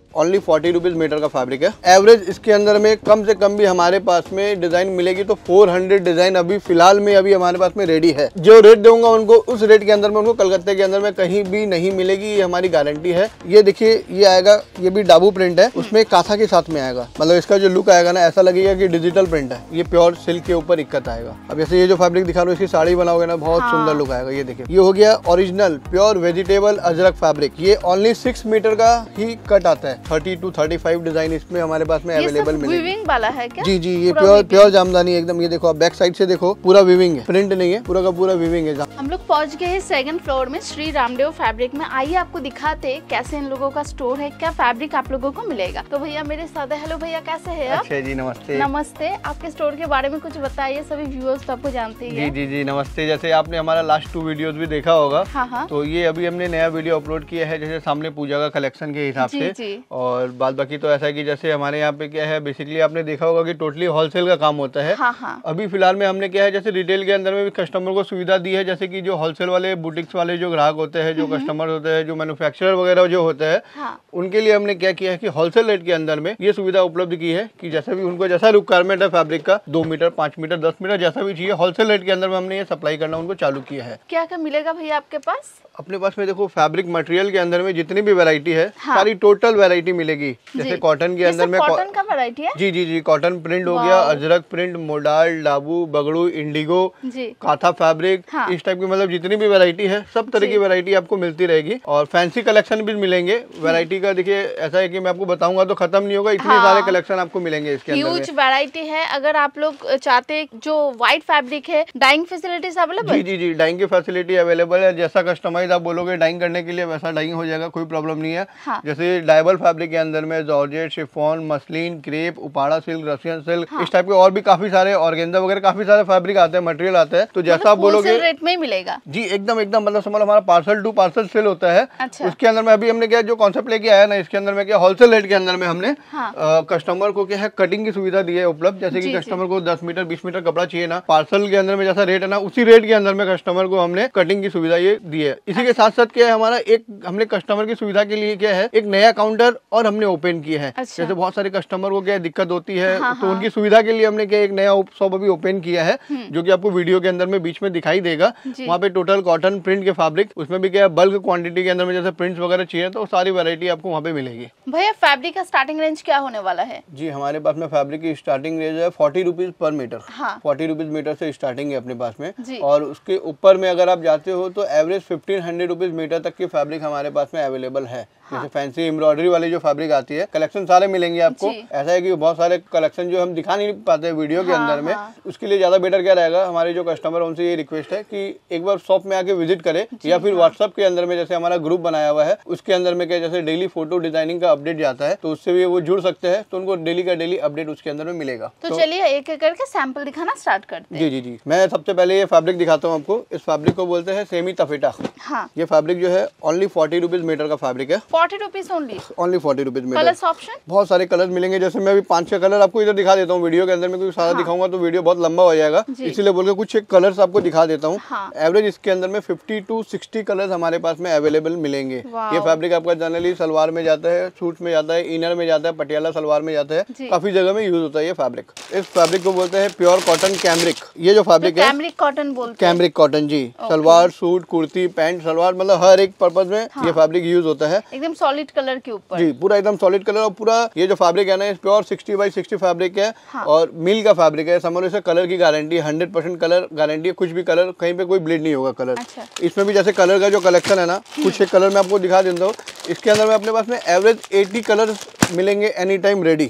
Only 40 rupees metre का fabric है। Average इसके अंदर में कम से कम भी हमारे पास में डिजाइन मिलेगी तो 400 डिजाइन अभी फिलहाल में अभी हमारे पास में रेडी है। जो रेट दूंगा उनको उस रेट के अंदर में उनको कलकत्ते के अंदर में कहीं भी नहीं मिलेगी, ये हमारी गारंटी है। ये देखिए ये आएगा, ये भी डाबू प्रिंट है, उसमें काथा के साथ में आएगा। मतलब इसका जो लुक आएगा ना ऐसा लगेगा कि डिजिटल प्रिंट है। ये प्योर सिल्क के ऊपर इक्कत आएगा। अब जैसे ये जो फैब्रिक दिखा रहा हूँ इसकी साड़ी बनाओगे ना बहुत सुंदर लुक आएगा। ये देखिए ये हो गया original pure vegetable Ajrak fabric. ये ओनली 6 मीटर का ही कट आता है। 30 to 35 डिजाइन इसमें हमारे पास में अवेलेबल मिलेगी। वीविंग वाला है क्या? जी ये प्योर जामदानी एकदम। ये देखो आप बैक साइड से देखो पूरा वीविंग है, प्रिंट नहीं है, पूरा का पूरा वीविंग है। हम लोग पहुंच गए हैं 2nd फ्लोर में श्री रामदेव फैब्रिक में। आइए आपको दिखाते कैसे इन लोगों का स्टोर है, क्या फैब्रिक आप लोगों को मिलेगा। तो भैया मेरे साथ है। हेलो भैया, कैसे हैं आप? अच्छा जी, नमस्ते। नमस्ते, आपके स्टोर के बारे में कुछ बताइए, सभी व्यूअर्स तो आपको जानते हैं। जी नमस्ते। जैसे आपने हमारा लास्ट 2 वीडियोस भी देखा होगा। हाँ। तो ये अभी हमने नया वीडियो अपलोड किया है, जैसे सामने पूजा का कलेक्शन के हिसाब से। और बाद बाकी तो ऐसा है कि जैसे हमारे यहाँ पे क्या है, बेसिकली आपने देखा होगा कि टोटली होलसेल का काम होता है। हाँ। अभी फिलहाल में हमने क्या है, जैसे रिटेल के अंदर में भी कस्टमर को सुविधा दी है। जैसे कि जो होलसेल वाले बुटीक्स वाले जो ग्राहक होते हैं, जो कस्टमर होते हैं, जो मैन्युफैक्चरर वगैरह जो होते हैं, उनके लिए हमने क्या किया है कि होलसेल रेट के अंदर में ये सुविधा उपलब्ध की है कि जैसा भी उनको जैसा रिक्वायरमेंट है फैब्रिक का, 2 मीटर 5 मीटर 10 मीटर जैसा भी चाहिए, होलसेल रेट के अंदर में हमने ये सप्लाई करना उनको चालू किया है। क्या क्या मिलेगा भैया आपके पास? अपने पास में देखो फैब्रिक मटेरियल के अंदर में जितनी भी वैरायटी है, सारी टोटल वैरायटी मिलेगी। जैसे कॉटन के अंदर में कॉटन का वैरायटी है। जी कॉटन प्रिंट हो गया, Ajrak print, modal, Dabu, Bagru, indigo, Katha fabric, इस टाइप की मतलब जितनी भी वैरायटी है सब तरह की वैरायटी आपको मिलती रहेगी। और फैंसी कलेक्शन भी मिलेंगे। वैरायटी का देखिए ऐसा है कि मैं आपको बताऊंगा तो खत्म नहीं होगा, इतने सारे कलेक्शन आपको मिलेंगे इसके अंदर। ह्यूज वैरायटी है। अगर आप लोग चाहते जो व्हाइट फैब्रिक है, डाइंग फैसिलिटीज अवेलेबल? जी डाइंग की फैसिलिटी अवेलेबल है। जैसा कस्टमाइज आप बोलोगे डाइंग करने के लिए वैसा डाइंग हो जाएगा, कोई प्रॉब्लम नहीं है। जैसे डायबल फैब्रिक के अंदर में georgette, chiffon, muslin, crepe, Upada silk, Russian silk, इस टाइप के और भी काफी सारे ऑर्गेन्जा वगैरह काफी सारे फैब्रिक आते हैं, मटेरियल आता है। तो जैसा आप बोलोगे रेट में ही मिलेगा। जी एकदम मतलब समझ हमारा पार्सल टू पार्सल सेल होता है। अच्छा। उसके अंदर में अभी हमने क्या जो कॉन्सेप्ट लेके आया ना, इसके अंदर में क्या होलसेल रेट के अंदर में हमने कस्टमर को क्या है कटिंग की सुविधा दी है उपलब्ध। जैसे कि कस्टमर को 10 मीटर 20 मीटर कपड़ा चाहिए ना, पार्सल के अंदर में जैसा रेट है ना, उसी रेट के अंदर में कस्टमर को हमने कटिंग की सुविधा ये दी है। इसी के साथ साथ क्या है हमारा एक हमने कस्टमर की सुविधा के लिए क्या है एक नया काउंटर और हमने ओपन किया है। अच्छा। जैसे बहुत सारे कस्टमर को क्या दिक्कत होती है, तो उनकी सुविधा के लिए हमने क्या एक नया शॉप अभी ओपन किया है, जो कि आपको वीडियो के अंदर में बीच में दिखाई देगा। वहाँ पे टोटल कॉटन प्रिंट के फैब्रिक, उसमें भी क्या बल्क क्वांटिटी के अंदर में जैसे प्रिंट्स वगैरह चाहिए तो सारी वैरायटी आपको वहाँ पे मिलेगी। भैया फैब्रिक का स्टार्टिंग रेंज क्या होने वाला है? जी हमारे पास में फैब्रिक की स्टार्टिंग रेंज है 40 rupees per metre. 40 rupees metre से स्टार्टिंग है अपने पास में। और उसके ऊपर में अगर आप जाते हो तो एवरेज 1500 रुपीज मीटर तक की फैब्रिक हमारे पास में अवेलेबल है। जैसे फैंसी एम्ब्रॉयडरी वाली जो फैब्रिक आती है, कलेक्शन सारे मिलेंगे आपको। ऐसा है कि बहुत सारे कलेक्शन जो हम दिखा नहीं पाते वीडियो के अंदर में, उसके लिए ज्यादा बेटर क्या रहेगा, हमारे जो कस्टमर उनसे ये रिक्वेस्ट है कि एक बार शॉप में आके विजिट करें, या फिर व्हाट्सएप के अंदर में जैसे हमारा ग्रुप बनाया हुआ है उसके अंदर में क्या जैसे डेली फोटो डिजाइनिंग का अपडेट जाता है, तो उससे भी वो जुड़ सकते हैं, तो उनको डेली का डेली अपडेट उसके अंदर में मिलेगा। तो चलिए एक एक करके सैंपल दिखाना स्टार्ट करते हैं। जी मैं सबसे पहले ये फैब्रिक दिखाता हूँ आपको। इस फैब्रिक को बोलते हैं सेमी तफेटा। ये फैब्रिक जो है ओनली 40 रुपीज मीटर का फैब्रिक है। 40 rupees only 40 rupees metre. Colours option बहुत सारे कलर मिलेंगे। जैसे मैं अभी 5-6 कलर आपको इधर दिखा देता हूँ वीडियो के अंदर में, क्योंकि सारा दिखाऊंगा तो वीडियो बहुत लंबा हो जाएगा, इसीलिए बोल के कुछ एक कलर्स आपको दिखा देता हूँ। एवरेज इसके अंदर में 50 to 60 कलर्स हमारे पास में अवेलेबल मिलेंगे। ये फैब्रिक आपका जनरली सलवार में जाता है, सूट में जाता है, इनर में जाता है, पटियाला सलवार में जाता है, काफी जगह में यूज होता है ये फैब्रिक। इस फैब्रिक को बोलते हैं प्योर कॉटन कैमरिक। ये जो फैब्रिक है कैमरिक कॉटन बोलते हैं। कैमरिक कॉटन जी, सलवार, सूट, कुर्ती, पैंट, सलवार, मतलब हर एक पर्पज में ये फैब्रिक यूज होता है। एकदम सॉलिड कलर के ऊपर जी, पूरा एकदम सॉलिड कलर। और पूरा ये जो फैब्रिक है ना, प्योर 60 by 60 फैब्रिक है। और मिल का फैब्रिक है। समझ लो इसे कलर की गारंटी 100% कलर गारंटी है, कुछ भी कलर कहीं पे कोई ब्लीड नहीं होगा कलर। अच्छा। इसमें भी जैसे कलर का जो कलेक्शन है ना, कुछ एक कलर मैं आपको दिखा देता हूँ। इसके अंदर में अपने पास में एवरेज 80 कलर मिलेंगे any time ready.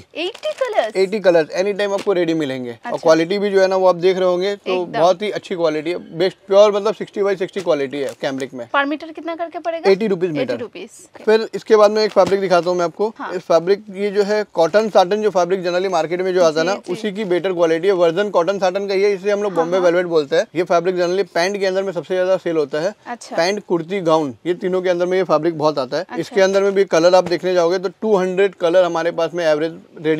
80 colours any time आपको रेडी मिलेंगे। अच्छा। और क्वालिटी भी जो है ना वो आप देख रहे होंगे, तो बहुत ही अच्छी क्वालिटी है, बेस्ट प्योर मतलब 60 by 60 क्वालिटी है कैमरिक में। पर मीटर कितना करके पड़ेगा? 80 रुपीज मीटर। फिर इसके बाद में एक फैब्रिक दिखाता हूँ मैं आपको। इस फैब्रिक ये जो है कॉटन साटन जो फैब्रिक जनरली मार्केट में जो आता है ना, उसी की बेटर क्वालिटी है। वर्जन कॉटन साटन का ये, इसे हम लोग बॉम्बे वेलवेट बोलते हैं। ये फैब्रिक जनरली पैंट के अंदर में सबसे ज्यादा सेल होता है। पैंट, कुर्ती, गाउन, ये तीनों के अंदर में ये फैब्रिक बहुत आता है। इसके अंदर में भी कलर आप देखने जाओगे तो 200 कलर हमारे पास में एवरेज रेडी मिलेंगे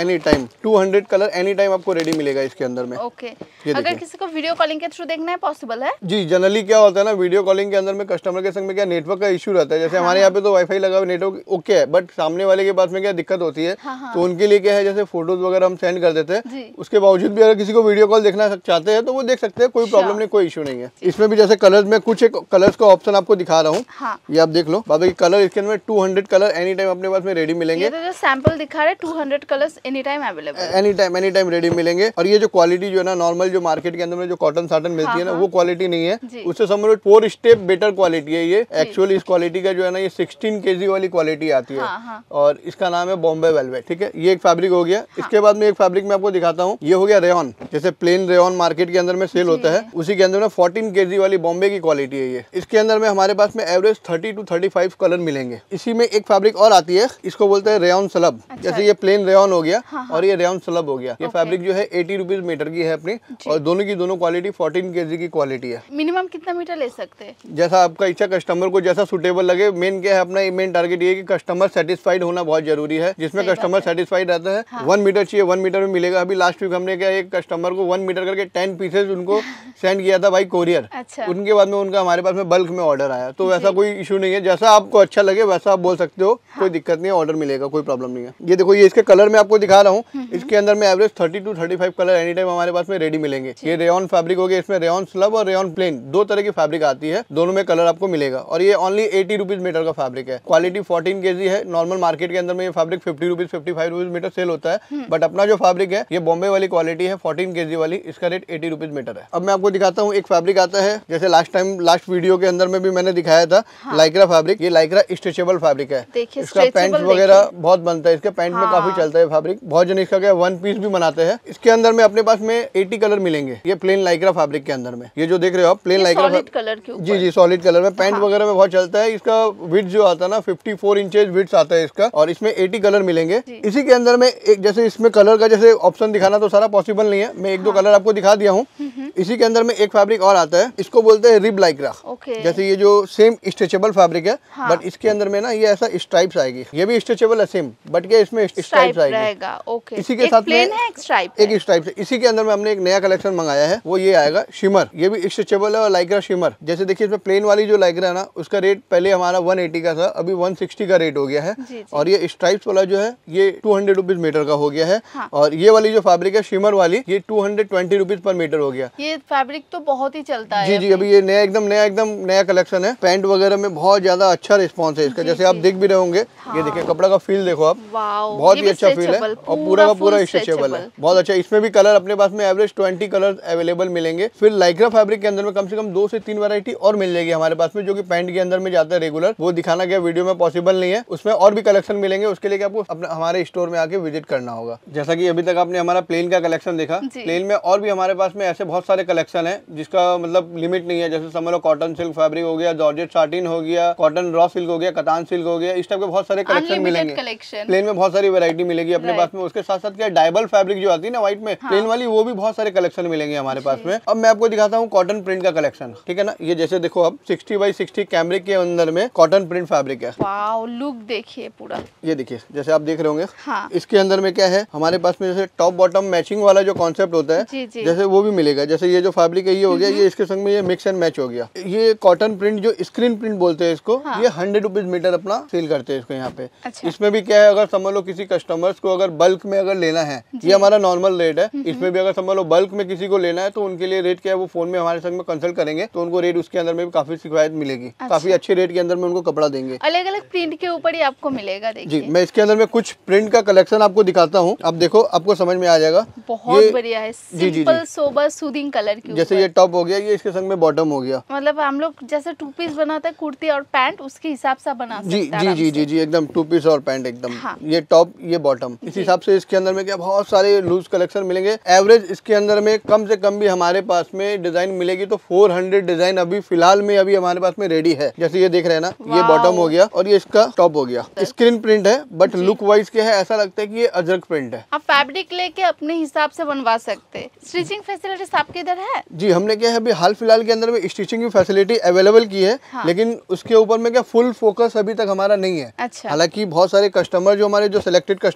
any time 200 colour any time आपको रेडी मिलेगा इसके अंदर में। ओके, अगर किसी को वीडियो कॉलिंग के थ्रू देखना है पॉसिबल है? जी, जनरली क्या होता है ना, वीडियो कॉलिंग के अंदर में कस्टमर के संग में क्या नेटवर्क का इशू रहता है। जैसे हमारे यहाँ पे तो वाईफाई लगा हुआ, नेटवर्क ओके है, बट सामने वाले के पास में क्या दिक्कत होती है, तो उनके लिए क्या है, जैसे फोटोज वगैरह हम सेंड कर देते हैं, उसके बावजूद भी अगर किसी को वीडियो कॉल देखना चाहते हैं तो वो देख सकते हैं, कोई प्रॉब्लम नहीं, कोई इशू नहीं है। इसमें भी जैसे कलर्स में कुछ एक कलर्स का ऑप्शन आपको दिखा रहा हूँ, ये आप देख लो बाबा, कलर इसके अंदर 200 कलर एनी टाइम अपने पास में रेडी मिलेंगे। ये तो जो सैंपल दिखा रहे 200 colours any time available, any time ready मिलेंगे। और ये जो क्वालिटी जो है ना, नॉर्मल जो मार्केट के अंदर में जो कॉटन साटन मिलती है ना, वो क्वालिटी नहीं है, उससे समझो 4 स्टेप बेटर क्वालिटी है ये। एक्चुअली इस क्वालिटी का जो है ना, ये 16 kg वाली क्वालिटी आती है, और इसका नाम है बॉम्बे वेलवेट। ठीक है, ये एक फैब्रिक हो गया। इसके बाद में एक फैब्रिक मैं आपको दिखाता हूँ, ये हो गया रेयन। जैसे प्लेन रेयन मार्केट के अंदर में सेल होता है, उसी के अंदर में 14 kg वाली बॉम्बे की क्वालिटी है ये। इसके अंदर में हमारे पास में एवरेज 30 to 35 कलर मिलेंगे। इसी में एक फैब्रिक और आती है, इसको बोलते हैं रेयन स्लब। जैसे ये प्लेन रेयन हो गया और ये रेयन स्लब हो गया। ये फैब्रिक जो है 80 रुपीज मीटर की है अपनी, और दोनों की दोनों क्वालिटी 14 kg की क्वालिटी है। मिनिमम कितना मीटर ले सकते हैं? जैसा आपका इच्छा, कस्टमर को जैसा सुटेबल लगे। मेन क्या है, अपना मेन टारगेट ये कि कस्टमर सेटिस्फाइड होना बहुत जरूरी है। जिसमें कस्टमर सेटिस्फाइड रहता है, 1 मीटर चाहिए 1 मीटर में मिलेगा। अभी लास्ट वीक हमने क्या, एक कस्टमर को 1 मीटर करके 10 पीसेज उनको सेंड किया था भाई कोरियर। उनके बाद में उनका हमारे पास में बल्क में ऑर्डर आया। तो वैसा कोई इशू नहीं है, जैसा आपको अच्छा लगे वैसा आप बोल सकते हो, कोई दिक्कत नहीं है, ऑर्डर मिलेगा, कोई प्रॉब्लम नहीं है। ये देखो, ये इसके कलर में आपको दिखा रहा हूँ। इसके अंदर में average 30 to 35 colour any time हमारे पास में रेडी मिलेंगे। ये रेयन फैब्रिक हो गया, इसमें रेयन स्लब और रेयन प्लेन 2 तरह की फैब्रिक आती है, दोनों में कलर आपको मिलेगा। और ये ओनली 80 रुपीज मीटर का फैब्रिक है। क्वालिटी 14 kg है। नॉर्मल मार्केट के अंदर में ये fabric 50 rupees 55 rupees metre sale होता है, बट अपना जो फैब्रिक है ये बॉम्बे वाली क्वालिटी है, 14 kg वाली, इसका रेट 80 रुपीज मीटर है। अब मैं आपको दिखाता हूँ, एक फैब्रिक आता है, जैसे लास्ट वीडियो के अंदर में भी मैंने दिखाया था, लाइक्रा फैब्रिक। ये लाइक्रा स्ट्रेचेबल फैब्रिक है, इसका पैंट वगैरह बहुत बनता है, इसके पैंट में काफी चलता है फैब्रिक। बहुत जन इसका क्या 1 पीस भी बनाते हैं। इसके अंदर में अपने पास में 80 कलर मिलेंगे। ये प्लेन लाइक्रा फैब्रिक के अंदर में, ये जो देख रहे हो आप, प्लेन लाइक्रा कलर के ऊपर। जी, सॉलिड कलर में पैंट वगैरह में बहुत चलता है। इसका विड्थ जो आता है ना 54 इंचेस विड्थ आता है इसका, और इसमें 80 कलर मिलेंगे। इसी के अंदर में एक, जैसे इसमें कलर का जैसे ऑप्शन दिखाना तो सारा पॉसिबल नहीं है, मैं 1-2 कलर आपको दिखा दिया हूँ। इसी के अंदर में एक फैब्रिक और आता है, इसको बोलते हैं रिब लाइक्रा। जैसे ये जो सेम स्ट्रेचेबल फैब्रिक है, बट इसके अंदर में ना ये ऐसा स्ट्राइप्स आएगी। ये भी स्ट्रेचेबल है सेम, बट क्या इसमें स्ट्राइप्स आएगी। इसी के साथ में एक स्ट्राइप। इसी के अंदर में हमने एक नया कलेक्शन मंगाया है, वो ये आएगा शिमर। ये भी स्ट्रेचेबल है और लाइक्रा शिमर। जैसे देखिए, इसमें प्लेन वाली जो लाइक्रा है ना, उसका रेट पहले हमारा 180 का था, अभी 160 का रेट हो गया है। और ये स्ट्राइप्स वाला जो है ये 200 रुपीज मीटर का हो गया है। और ये वाली जो फैब्रिक है शिमर वाली, ये 220 रुपीज पर मीटर हो गया। ये फैब्रिक तो बहुत ही चलता है। जी, अभी ये एकदम नया कलेक्शन है। पैंट वगैरह में बहुत ज्यादा अच्छा रिस्पॉन्स है इसका, जैसे आप देख भी रहे होंगे। ये देखिए, कपड़ा का फील देखो आप, बहुत ही अच्छा फील है, और पूरा का पूरा स्ट्रेचेबल है, बहुत अच्छा। इसमें भी कलर अपने पास में एवरेज 20 कलर अवेलेबल मिलेंगे। फिर लाइक्रा फैब्रिक के अंदर में कम से कम 2 से 3 वैरायटी और मिल जाएगी हमारे पास में, जो कि पैंट के अंदर में जाता है रेगुलर। वो दिखाना क्या वीडियो में पॉसिबल नहीं है, उसमें और भी कलेक्शन मिलेंगे। उसके लिए आपको हमारे स्टोर में आके विजिट करना होगा। जैसा कि अभी तक आपने हमारा प्लेन का कलेक्शन देखा, प्लेन में और भी हमारे पास में ऐसे बहुत सारे कलेक्शन है जिसका मतलब लिमिट नहीं है। जैसे समझ लो कॉटन सिल्क फैब्रिक हो गया, जॉर्जेट साटिन हो गया, कॉटन रॉ सिल्क हो गया, कतान सिल्क हो गया, इस टाइप के बहुत सारे कलेक्शन मिलेंगे। प्लेन में बहुत सारी वैरायटी मिलेगी अपने पास में। उसके साथ साथ क्या डायबल फैब्रिक जो आती है ना व्हाइट में, प्लेन वाली, वो भी बहुत सारे कलेक्शन मिलेंगे हमारे पास में। अब मैं आपको दिखाता हूँ कॉटन प्रिंट का कलेक्शन, ठीक है ना। ये जैसे देखो आप 60 बाई 60 कैमरिक के अंदर में कॉटन प्रिंट फैब्रिक है। वाओ, लुक देखिए पूरा। ये देखिए, जैसे आप देख रहे होंगे, इसके अंदर में क्या है हमारे पास में, जैसे टॉप बॉटम मैचिंग वाला जो कॉन्सेप्ट होता है, जैसे वो भी मिलेगा। जैसे ये जो फैब्रिक है ये हो गया, ये इसके संग में ये मिक्स एंड मैच हो गया। ये कॉटन प्रिंट जो स्क्रीन प्रिंट बोलते हैं इसको, ये 100 रुपीज मीटर अपना सेल करते हैं इसको यहाँ पे। इसमें भी क्या है, अगर समझ लो किसी कस्टमर्स को अगर बल्क में अगर लेना है, ये हमारा नॉर्मल रेट है। इसमें भी अगर समझ लो बल्क में किसी को लेना है तो उनके लिए रेट क्या है, वो फोन में हमारे संग में कंसल्ट करेंगे तो उनको रेट उसके अंदर में भी काफी शिकायत मिलेगी। काफी अच्छे रेट के अंदर में उनको कपड़ा देंगे। अलग अलग प्रिंट के ऊपर ही आपको मिलेगा। देखिए जी, मैं इसके अंदर में कुछ प्रिंट का कलेक्शन आपको दिखाता हूँ। अब देखो, आपको समझ में आ जाएगा। बहुत बढ़िया है, सिंपल सोबर सूदिंग कलर की। जैसे ये टॉप हो गया, ये इसके संग में बॉटम हो गया। मतलब हम लोग जैसे 2 पीस बनाते हैं कुर्ती और पैंट, उसके हिसाब से बना सकते हैं। जी, एकदम 2 पीस और पैंट एकदम। ये टॉप, ये बॉटम, इस हिसाब से इसके अंदर में क्या बहुत सारे लूज कलेक्शन मिलेंगे। एवरेज इसके अंदर में कम से कम भी हमारे पास में डिजाइन मिलेगी तो 400 डिजाइन अभी फिलहाल में अभी हमारे पास में रेडी है। जैसे ये देख रहे हैं ना, ये बॉटम हो गया और ये इसका टॉप हो गया। स्क्रीन प्रिंट है, बट लुक वाइज क्या है, ऐसा लगता है कि ये अजरक प्रिंट है। आप फैब्रिक लेके अपने हिसाब से बनवा सकते हैं। स्टिचिंग फैसिलिटीज आपके इधर है? जी, हमने क्या है अभी हाल फिलहाल के अंदर में स्टिचिंग की फैसिलिटी अवेलेबल की है, लेकिन उसके ऊपर में क्या फुल फोकस अभी तक हमारा नहीं है। अच्छा। हालांकि बहुत सारे कस्टमर जो हमारे जो सिलेक्टेड कस्टमर है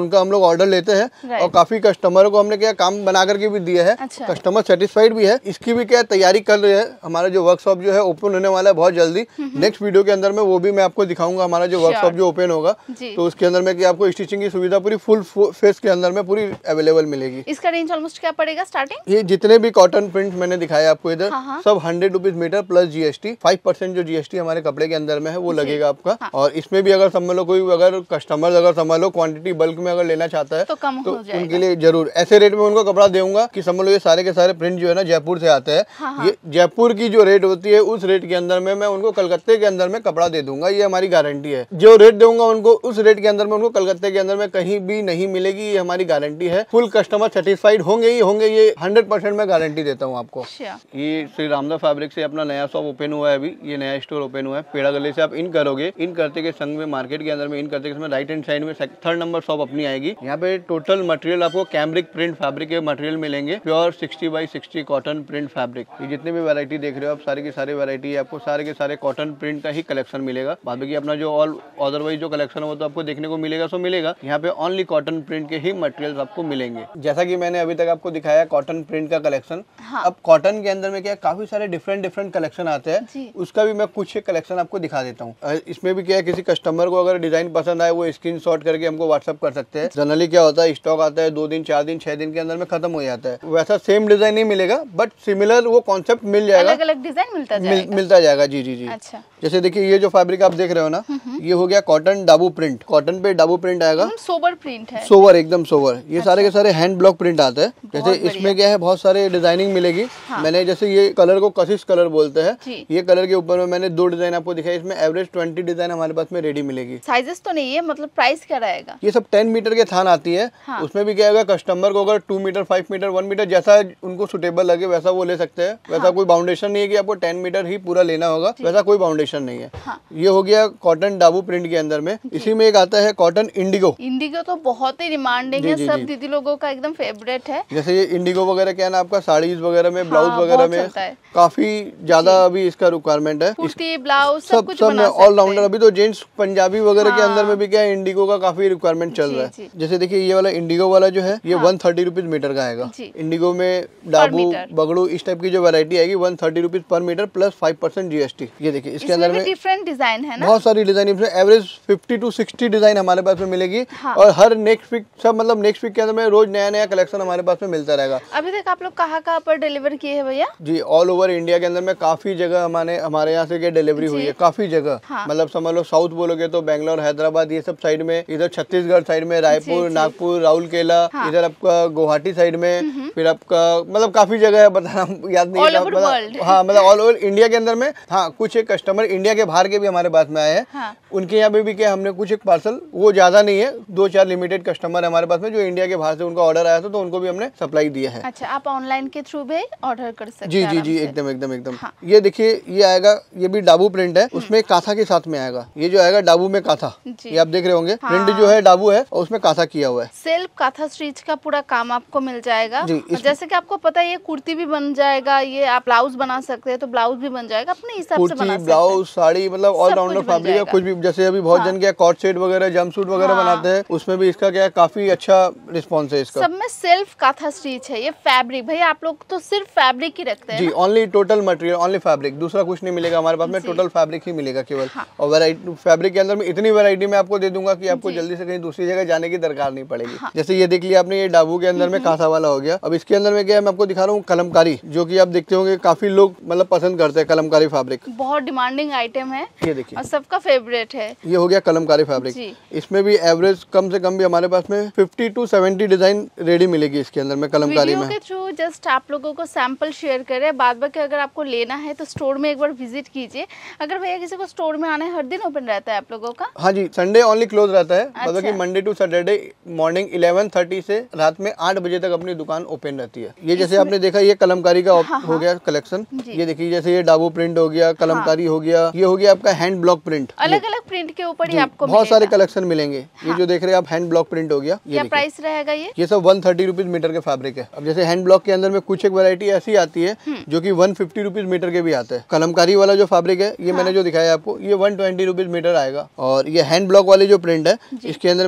उनका हम लोग ऑर्डर लेते हैं और काफी कस्टमरों को हमने क्या काम बना करके भी दिया है। अच्छा। कस्टमर सेटिस्फाइड भी है। इसकी भी क्या तैयारी कर रहे हैं। हमारा जो वर्कशॉप जो है ओपन होने वाला है बहुत जल्दी। नेक्स्ट वीडियो के अंदर में वो भी मैं आपको दिखाऊंगा हमारा जो वर्कशॉप जो ओपन होगा, तो उसके अंदर में क्या आपको स्टिचिंग की सुविधा पूरी फुल फेस के अंदर में पूरी अवेलेबल मिलेगी। इसका रेंज ऑलमोस्ट क्या पड़ेगा स्टार्टिंग? ये जितने भी कॉटन प्रिंट मैंने दिखाया आपको इधर सब 100 रुपीज मीटर प्लस GST। 5% जो GST हमारे कपड़े के अंदर में है वो लगेगा आपका। और इसमें भी अगर समझ लो कोई अगर कस्टमर अगर समझ लो क्वांटिटी बल्क में अगर लेना चाहता है तो उनके लिए जरूर ऐसे रेट में उनको कपड़ा दूंगा कि समझ लो ये सारे के सारे प्रिंट जो है ना जयपुर से आते हैं। ये जयपुर की जो रेट होती है उस रेट के अंदर में मैं उनको कलकत्ते के अंदर में कपड़ा दे दूंगा। ये हमारी गारंटी है। जो रेट दूंगा उनको उस रेट के अंदर में उनको कलकत्ते के अंदर में कहीं भी नहीं मिलेगी। ये हमारी गारंटी है। फुल कस्टमर सेटिस्फाइड होंगे ही होंगे, ये 100% मैं गारंटी देता हूँ आपको। ये श्री रामदेव फैब्रिक से अपना नया शॉप ओपन हुआ है। अभी ये नया स्टोर ओपन हुआ है। पेड़ा गली से आप इन करोगे, इन करते के संग में मार्केट के अंदर में इन करते के राइट हैंड साइड में 3rd नंबर शॉप अपनी आएगी। यहाँ पे टोटल मटेरियल आपको कैमरिक प्रिंट फैब्रिक के मटेरियल मिलेंगे। Pure 60 by 60 cotton print fabric. ये जितने भी वैरायटी देख रहे हो आप सारे की सारे वैरायटी आपको सारे के सारे कॉटन प्रिंट का ही कलेक्शन मिलेगा। बाकी अपना जो ऑल अदरवाइज जो कलेक्शन है वो तो आपको देखने को मिलेगा सो मिलेगा। यहाँ पे ओनली कॉटन प्रिंट के ही मटेरियल आपको मिलेंगे। जैसा कि मैंने अभी तक आपको दिखाया कॉटन प्रिंट का कलेक्शन। अब कॉटन के अंदर में क्या काफी सारे डिफरेंट कलेक्शन आते हैं, उसका भी मैं कुछ कलेक्शन आपको दिखा देता हूँ। इसमें भी क्या है किसी कस्टमर को अगर डिजाइन पसंद आए वो स्क्रीनशॉट करके हमको व्हाट्सअप कर सकते हैं। जनरली क्या होता है स्टॉक आता है 2 दिन 4 दिन 6 दिन के अंदर में खत्म हो जाता है। वैसा सेम डिजाइन नहीं मिलेगा बट सिमिलर वो कॉन्सेप्ट मिल जाएगा। अलग-अलग डिजाइन मिलता जाएगा। जी। अच्छा। जैसे देखिए ये जो फैब्रिक आप देख रहे हो ना, ये हो गया कॉटन डाबू प्रिंट। कॉटन पे डाबू प्रिंट आएगा। सोबर प्रिंट है। सोवर एकदम सोवर। ये सारे के सारे हैंड ब्लॉक प्रिंट आते हैं। जैसे इसमें क्या है बहुत सारे डिजाइनिंग मिलेगी। मैंने जैसे ये कलर को कशिश कलर बोलते हैं। ये कलर के ऊपर में मैंने 2 डिजाइन आपको दिखाई। इसमें एवरेज 20 डिजाइन हमारे पास में रेडी मिलेगी। साइजेस तो नहीं है, मतलब प्राइस क्या रहेगा? ये सब 10 मीटर के थान आती है। उसमें भी क्या होगा कस्टमर को अगर 2 मीटर 5 मीटर 1 मीटर जैसा उनको सुटेबल लगे वैसा वो ले सकते हैं। वैसा कोई बाउंडेशन नहीं है कि आपको 10 मीटर ही पूरा लेना होगा, वैसा कोई बाउंडेशन नहीं है। ये हो गया कॉटन डाबू प्रिंट के अंदर में। इसी में एक आता है कॉटन इंडिगो। इंडिगो तो बहुत ही डिमांडिंग है, सब दीदी लोगों का एकदम फेवरेट है। जैसे ये इंडिगो वगैरह क्या है ना आपका साड़ीज वगैरह में ब्लाउज वगैरह में काफी ज्यादा अभी इसका रिक्वायरमेंट है। कुर्ती ब्लाउज सब कुछ में ऑलराउंडर। अभी तो जेंट्स पंजाबी वगैरह के अंदर में भी क्या है इंडिगो का काफी रिक्वायरमेंट चल रहा है। जैसे देखिए ये वाला इंडिगो वाला जो है ये 130 रुपीज मीटर का आएगा। इंडिगो में डाबू बगड़ू इस टाइप की जो वैरायटी आएगी 130 rupees per metre plus 5% GST। ये देखिए इसके अंदर में डिफरेंट डिजाइन है ना, बहुत सारी डिजाइन। इसमें एवरेज 50 to 60 डिजाइन हमारे पास में मिलेगी। और हर नेक्स्ट वीक सब मतलब नेक्स्ट वीक के अंदर में रोज नया कलेक्शन हमारे पास में मिलता रहेगा। अभी तक आप लोग कहाँ पर डिलीवर किए हैं भैया? जी ऑल ओवर इंडिया के अंदर में काफी जगह हमारे यहाँ से डिलीवरी हुई है। काफी जगह मतलब समझ लो साउथ बोलोगे तो बेंगलोर हैदराबाद ये सब साइड में, इधर छत्तीसगढ़ साइड में, रायपुर नागपुर राउरकेला, इधर आपका गुवाहाटी साइड में, फिर आपका मतलब काफी जगह है बताना याद नहीं है। मतलब ऑल ओवर इंडिया के अंदर में। हाँ कुछ एक कस्टमर इंडिया के बाहर के भी हमारे पास में आए हैं। उनके यहाँ पे भी क्या हमने कुछ एक पार्सल, वो ज्यादा नहीं है 2-4 लिमिटेड कस्टमर है हमारे पास में जो इंडिया के बाहर से उनका ऑर्डर आया था तो उनको भी हमने सप्लाई दिया है। अच्छा आप ऑनलाइन के थ्रू भी ऑर्डर कर सकते हैं? जी एकदम। ये देखिए ये आएगा, ये भी डाबू प्रिंट है। उसमें काथा के साथ में आएगा। ये जो आएगा डाबू में काथा, ये आप देख रहे होंगे। प्रिंट जो है डाबू है और उसमें काथा किया हुआ है। सेल्फ काथा स्टिच का पूरा काम आपको मिल जाएगा। जैसे कि आपको पता है ये कुर्ती भी बन जाएगा, ये आप ब्लाउज बना सकते हैं तो ब्लाउज भी बन जाएगा अपने हिसाब से बना सकते हैं। ब्लाउज साड़ी मतलब ऑलराउंडर फैब्रिक है। कुछ भी जैसे अभी बहुत जन क्या कॉट सेट वगैरह जंप सूट वगैरह बनाते हैं उसमें भी इसका क्या काफी अच्छा रिस्पॉन्स है इसका। सब में सेल्फ काथा स्टिच है। ये फैब्रिक भैया आप लोग तो सिर्फ फैब्रिक ही रखते हैं? जी only total material only fabric, दूसरा कुछ नहीं मिलेगा हमारे पास में। टोटल फैब्रिक ही मिलेगा केवल। और वैरायटी फैब्रिक के अंदर में इतनी वैरायटी में आपको दे दूंगा कि आपको जल्दी से कहीं दूसरी जगह जाने की दरकार नहीं पड़ेगी। जैसे ये देख लिया आपने, ये डाबू के अंदर में काथा वाला हो गया। अब इसके अंदर में क्या है मैं आपको दिखा रहा हूँ कलमकारी, जो कि आप देखते होंगे काफी लोग मतलब पसंद करते हैं। कलमकारी फैब्रिक बहुत डिमांडिंग आइटम है, ये देखिए, और सबका फेवरेट है। ये हो गया कलमकारी फैब्रिक। इसमें भी एवरेज कम से कम भी हमारे पास में 50 to 70 डिजाइन रेडी मिलेगी इसके अंदर में कलमकारी में। वीडियो के थ्रू जस्ट आप लोगों को सैंपल शेयर करें, बाद बाकी अगर आपको लेना है तो स्टोर में एक बार विजिट कीजिए। अगर भैया किसी को स्टोर में आना है, हर दिन ओपन रहता है आप लोगों का? हाँ जी, संडे ओनली क्लोज रहता है। मतलब कि मंडे टू सैटरडे मॉर्निंग 11:30 से रात में 8 बजे तक अपनी दुकान ओपन रहती है। ये जैसे आपने देखा ये कलमकारी का हो गया कलेक्शन। ये देखिए जैसे ये डाबू प्रिंट हो गया, कलमकारी हो गया, ये हो गया आपका हैंड ब्लॉक प्रिंट। अलग अलग प्रिंट के ऊपर ही आपको बहुत सारे कलेक्शन मिलेंगे। ये जो देख रहे हैं आप हैंड ब्लॉक प्रिंट हो गया। क्या प्राइस रहेगा ये? सब 130 रुपीज मीटर के फैब्रिक है। अब जैसे हैंड ब्लॉक के अंदर में कुछ एक वैरायटी ऐसी आती है जो कि 150 रुपीज मीटर के भी आते हैं। कलमकारी वाला जो फैब्रिक है ये मैंने जो दिखाया आपको, ये 120 रुपीज मीटर आएगा। और ये हैंड ब्लॉक वाली जो प्रिंट है इसके अंदर में जो फैब्रिक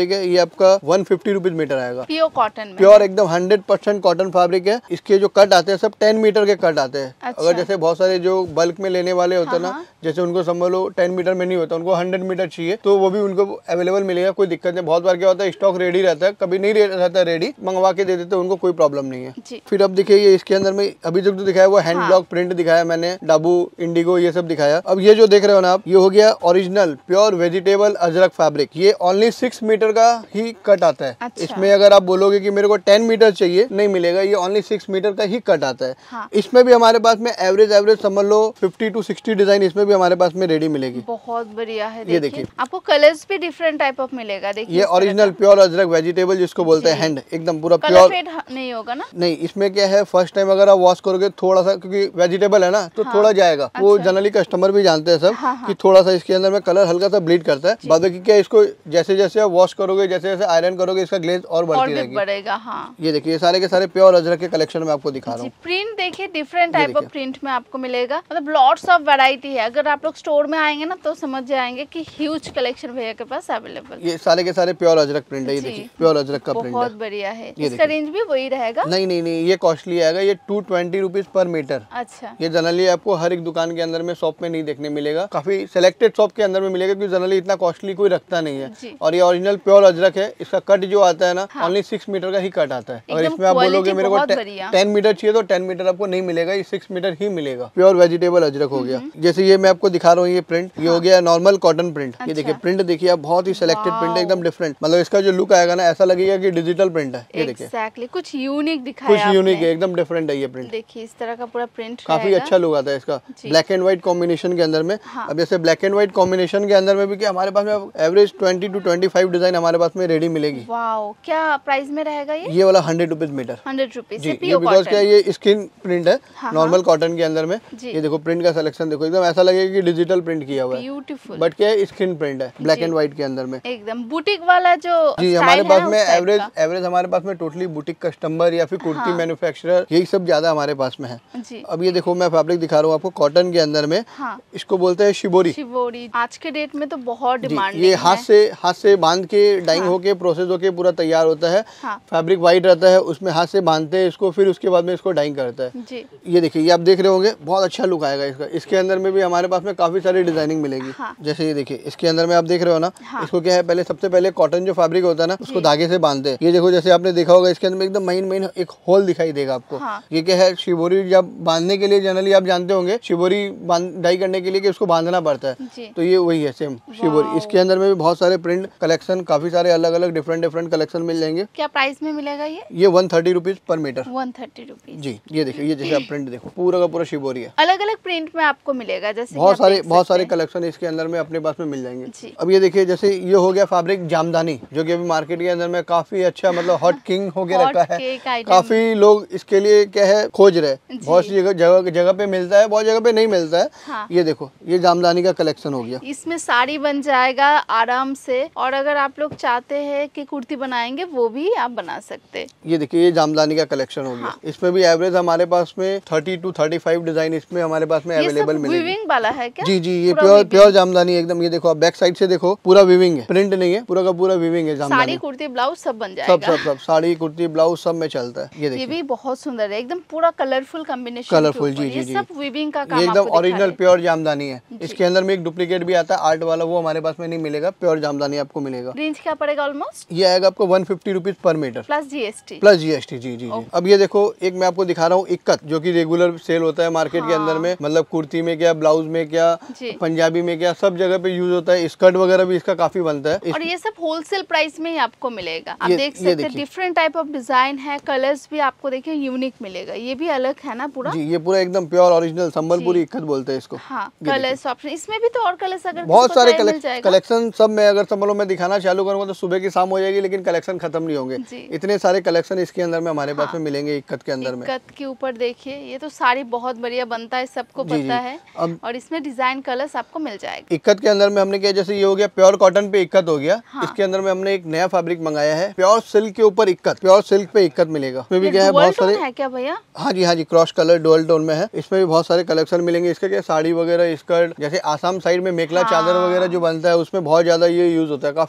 फैब्रिक है, ये आपका 150 रुपीज मीटर आएगा। प्योर कॉटन में, प्योर एकदम 100% कॉटन फैब्रिक है। इसके जो कट आते हैं सब 10 मीटर के कट आते हैं। अच्छा। अगर जैसे बहुत सारे जो बल्क में लेने वाले होते हैं ना, जैसे उनको समझ लो 10 मीटर में नहीं होता, उनको 100 मीटर चाहिए, तो वो भी उनको अवेलेबल मिलेगा, कोई दिक्कत नहीं। बहुत बार क्या होता है स्टॉक रेडी रहता है, कभी नहीं रहता रेडी, मंगवा के दे देते, उनको कोई प्रॉब्लम नहीं है। फिर अब देखिए इसके अंदर में अभी तक जो दिखाया वो हैंड ब्लॉक प्रिंट दिखाया मैंने, डाबू, इंडिगो, ये सब दिखाया। अब ये जो देख रहे हो ना आप, ये हो गया original pure vegetable Ajrak fabric. ये ओनली 6 मीटर का ही कट आता है। अच्छा। इसमें अगर आप बोलोगे कि मेरे को 10 मीटर चाहिए, नहीं मिलेगा, ये ओनली 6 मीटर का ही कट आता है। हाँ। इसमें भी हमारे पास में एवरेज समझ लो 50 to 60 डिजाइन इसमें भी हमारे पास में रेडी मिलेगी। बहुत बढ़िया है। ये देखिए आपको कलर्स भी डिफरेंट टाइप ऑफ मिलेगा। देखिए ये ओरिजिनल प्योर अजरक वेजिटेबल जिसको बोलते हैं, हैंड एकदम पूरा कलर प्योर फेड नहीं होगा ना? नहीं, इसमें क्या है फर्स्ट टाइम अगर आप वॉश करोगे थोड़ा सा, क्योंकि वेजिटेबल है ना तो थोड़ा जाएगा। वो जनरली कस्टमर भी जानते हैं सब कि थोड़ा सा इसके अंदर में कलर हल्का सा ब्लीड करता है। बाद में क्या इसको जैसे जैसे आप वॉश करोगे, जैसे जैसे आयरन करोगे, इसका ग्लेज और बढ़ती रहेगी। बढ़ेगा। हाँ। ये देखिए ये सारे के सारे प्योर अजरक के कलेक्शन में आपको दिखा रहा हूँ। प्रिंट देखिए डिफरेंट टाइप ऑफ प्रिंट में आपको मिलेगा, मतलब लॉट्स ऑफ वैरायटी है। अगर आप लोग स्टोर में आएंगे ना तो समझ जाएंगे कि ह्यूज कलेक्शन भैया के पास अवेलेबल। ये सारे के सारे प्योर अजरक प्रिंट है। ये देखिए प्योर अजरक का प्रिंट बहुत बढ़िया है। इसका रेंज भी वही रहेगा? नहीं नहीं नहीं, ये कॉस्टली आएगा, ये 220 रुपीज पर मीटर। अच्छा। ये जनरली आपको हर एक दुकान के अंदर में शॉप में नहीं देखने मिलेगा, काफी सिलेक्टेड शॉप के अंदर में मिलेगा, क्योंकि जनरली इतना कॉस्टली कोई रखता नहीं है। और ये ओरिजिनल प्योर अजरक है। इसका कट जो आता है ना ओनली 6 मीटर का ही कट आता है। अगर इसमें आप बोलोगे मेरे को 10 मीटर चाहिए तो 10 मीटर आपको नहीं मिलेगा, ये 6 मीटर ही मिलेगा। प्योर वेजिटेबल अजरक हो गया। जैसे ये मैं आपको दिखा रहा हूँ, ये प्रिंट ये हो गया नॉर्मल कॉटन प्रिंट। ये देखिए प्रिंट देखिए आप, बहुत ही सिलेक्टेड प्रिंट है, एकदम डिफरेंट। मतलब इसका जो लुक आएगा ना ऐसा लगेगा कि डिजिटल प्रिंट है। ये देखिए एक्जैक्टली कुछ यूनिक दिखाया, कुछ यूनिक है, एकदम डिफरेंट है ये प्रिंट। देखिए इस तरह का पूरा प्रिंट काफी अच्छा लुक आता है इसका, ब्लैक एंड व्हाइट कॉम्बिनेशन के अंदर में। अब जैसे ब्लैक एंड व्हाइट कॉम्बिनेशन के अंदर में भी क्या हमारे पास में एवरेज 20 to 25 डिजाइन हमारे पास में रेडी मिलेगी। वाओ, क्या प्राइस में रहेगा ये? वाला 100 रुपीज मीटर। 100 रुपीज जी, बिकॉज क्या ये स्किन प्रिंट है नॉर्मल कॉटन के अंदर में। ये देखो प्रिंट का सिलेक्शन देखो, एकदम ऐसा लगेगा कि डिजिटल प्रिंट किया हुआ है, ब्यूटीफुल। बट क्या है स्किन प्रिंट है ब्लैक एंड व्हाइट के अंदर में, एकदम बुटीक वाला जो जी। हमारे पास में एवरेज हमारे पास में टोटली बुटीक कस्टमर या फिर कुर्ती मैन्युफैक्चरर यही सब ज्यादा हमारे पास में है। अब ये देखो मैं फैब्रिक दिखा रहा हूँ आपको कॉटन के अंदर में। इसको बोलते हैं शिबोरी। शिबोरी आज के डेट में तो बहुत डिमांड। ये हाथ से बांध के डाइंग होके प्रोसेस होके पूरा तैयार होता है। फैब्रिक व्हाइट रहता है, उसमें हाथ से बांधते हैं इसको, फिर उसके बाद में इसको डाइंग करता है जी। ये देखिए ये आप देख रहे होंगे, बहुत अच्छा लुक आएगा इसका। इसके अंदर में भी हमारे पास में काफी सारी डिजाइनिंग मिलेगी। जैसे ये देखिए इसके अंदर में आप देख रहे हो ना, इसको क्या है पहले सबसे पहले कॉटन जो फैब्रिक होता है ना उसको धागे से बांधते हैं। ये देखो जैसे आपने देखा होगा इसके अंदर में एकदम महीन एक होल दिखाई देगा आपको। ये क्या है शिबोरी, जब बांधने के लिए जनरली आप जानते होंगे शिबोरी डाई करने के लिए कि उसको बांधना पड़ता है, तो ये वही है सेम शिबोरी। इसके अंदर में भी बहुत सारे प्रिंट कलेक्शन, काफी सारे अलग अलग डिफरेंट कलेक्शन मिल जाएंगे। क्या प्राइस में मिलेगा ये 130 रुपीज पर मीटर। 130 रुपीज जी। ये देखिए ये जैसे आप प्रिंट देखो पूरा का पूरा शिबोरी है। अलग अलग प्रिंट में आपको मिलेगा, जैसे बहुत सारे कलेक्शन इसके अंदर में अपने पास में मिल जाएंगे। अब ये देखिए जैसे ये हो गया फैब्रिक जामदानी, जो कि अभी मार्केट के अंदर में काफी अच्छा मतलब हॉट किंग हो गया रखा है। काफी लोग इसके लिए क्या है खोज रहे, बहुत सी जगह पे मिलता है, बहुत जगह पे नहीं मिलता है। ये देखो ये जामदानी का कलेक्शन हो गया। इसमें साड़ी बन जाएगा आराम से, और अगर आप लोग चाहते हैं कि कुर्ती बनाएंगे वो भी आप बना सकते हैं। ये देखिए ये जामदानी का कलेक्शन हो गया। इसमें भी एवरेज हमारे पास में 30 to 35 डिजाइन इसमें हमारे पास में अवेलेबल मिलेगी। वीविंग वाला है क्या? जी जी, ये प्योर जामदानी एकदम। ये देखो आप बैक साइड से देखो पूरा वीविंग है, प्रिंट नहीं है, पूरा का पूरा वीविंग है जामदानी। साड़ी कुर्ती ब्लाउज सब बन जाएगा। सब साड़ी कुर्ती ब्लाउज सब में चलता है। ये देखिए ये भी बहुत सुंदर है, एकदम पूरा कलरफुल कॉम्बिनेशन। कलरफुल जी जी जी, सब वीविंग का काम एकदम ओरिजिनल प्योर जामदानी है। इसके अंदर में एक डुप्लीकेट भी आता है आर्ट वाला, वो हमारे पास में नहीं मिलेगा, प्योर जामदानी आपको मिलेगा। रेंज क्या पड़ेगा ऑलमोस्ट? ये आएगा आपको 150 rupees per metre plus GST. जी जी। अब ये देखो एक मैं आपको दिखा रहा हूँ इक्कत, जो कि रेगुलर सेल होता है मार्केट के अंदर में, मतलब कुर्ती में क्या, ब्लाउज में क्या, पंजाबी में क्या, सब जगह पे यूज होता है। स्कर्ट वगैरह भी इसका काफी बनता है, और ये सब होलसेल प्राइस में ही आपको मिलेगा। आप देख सकते हैं डिफरेंट टाइप ऑफ डिजाइन है, कलर्स भी आपको देखिए यूनिक मिलेगा। ये भी अलग है ना पूरा जी, ये पूरा एकदम प्योर ओरिजिनल संबलपुरी इक्कत बोलते हैं इसको। हाँ, कलर्स ऑप्शन इसमें भी तो और कलर्स अगर बहुत सारे कलेक्शन सब में अगर समझ मैं दिखाना चालू करूंगा तो सुबह की शाम हो जाएगी, लेकिन कलेक्शन खत्म नहीं होंगे। इतने सारे कलेक्शन इसके अंदर में हमारे पास में मिलेंगे इक्कत के अंदर में। इक्कत के ऊपर देखिए ये तो साड़ी बहुत बढ़िया बनता है, सबको पता है, और इसमें डिजाइन कलर्स आपको मिल जाएगा। इक्कत के अंदर में हमने क्या, जैसे ये हो गया प्योर कॉटन पे इक्कत हो गया। इसके अंदर में हमने एक नया फैब्रिक मंगाया है, प्योर सिल्क के ऊपर इक्कत, प्योर सिल्क पे इक्कत मिलेगा। इसमें भी क्या है बहुत सारे है क्या भैया? हाँ जी, क्रॉस कलर डुअल टोन में है। इसमें भी बहुत सारे कलेक्शन मिलेंगे। इसका क्या साड़ी वगैरह, स्कर्ट, जैसे आसाम साइड में मेखला चादर वगैरह जो बनता है उसमें बहुत ज्यादा ये यूज होता है, काफी ज्यादा यूज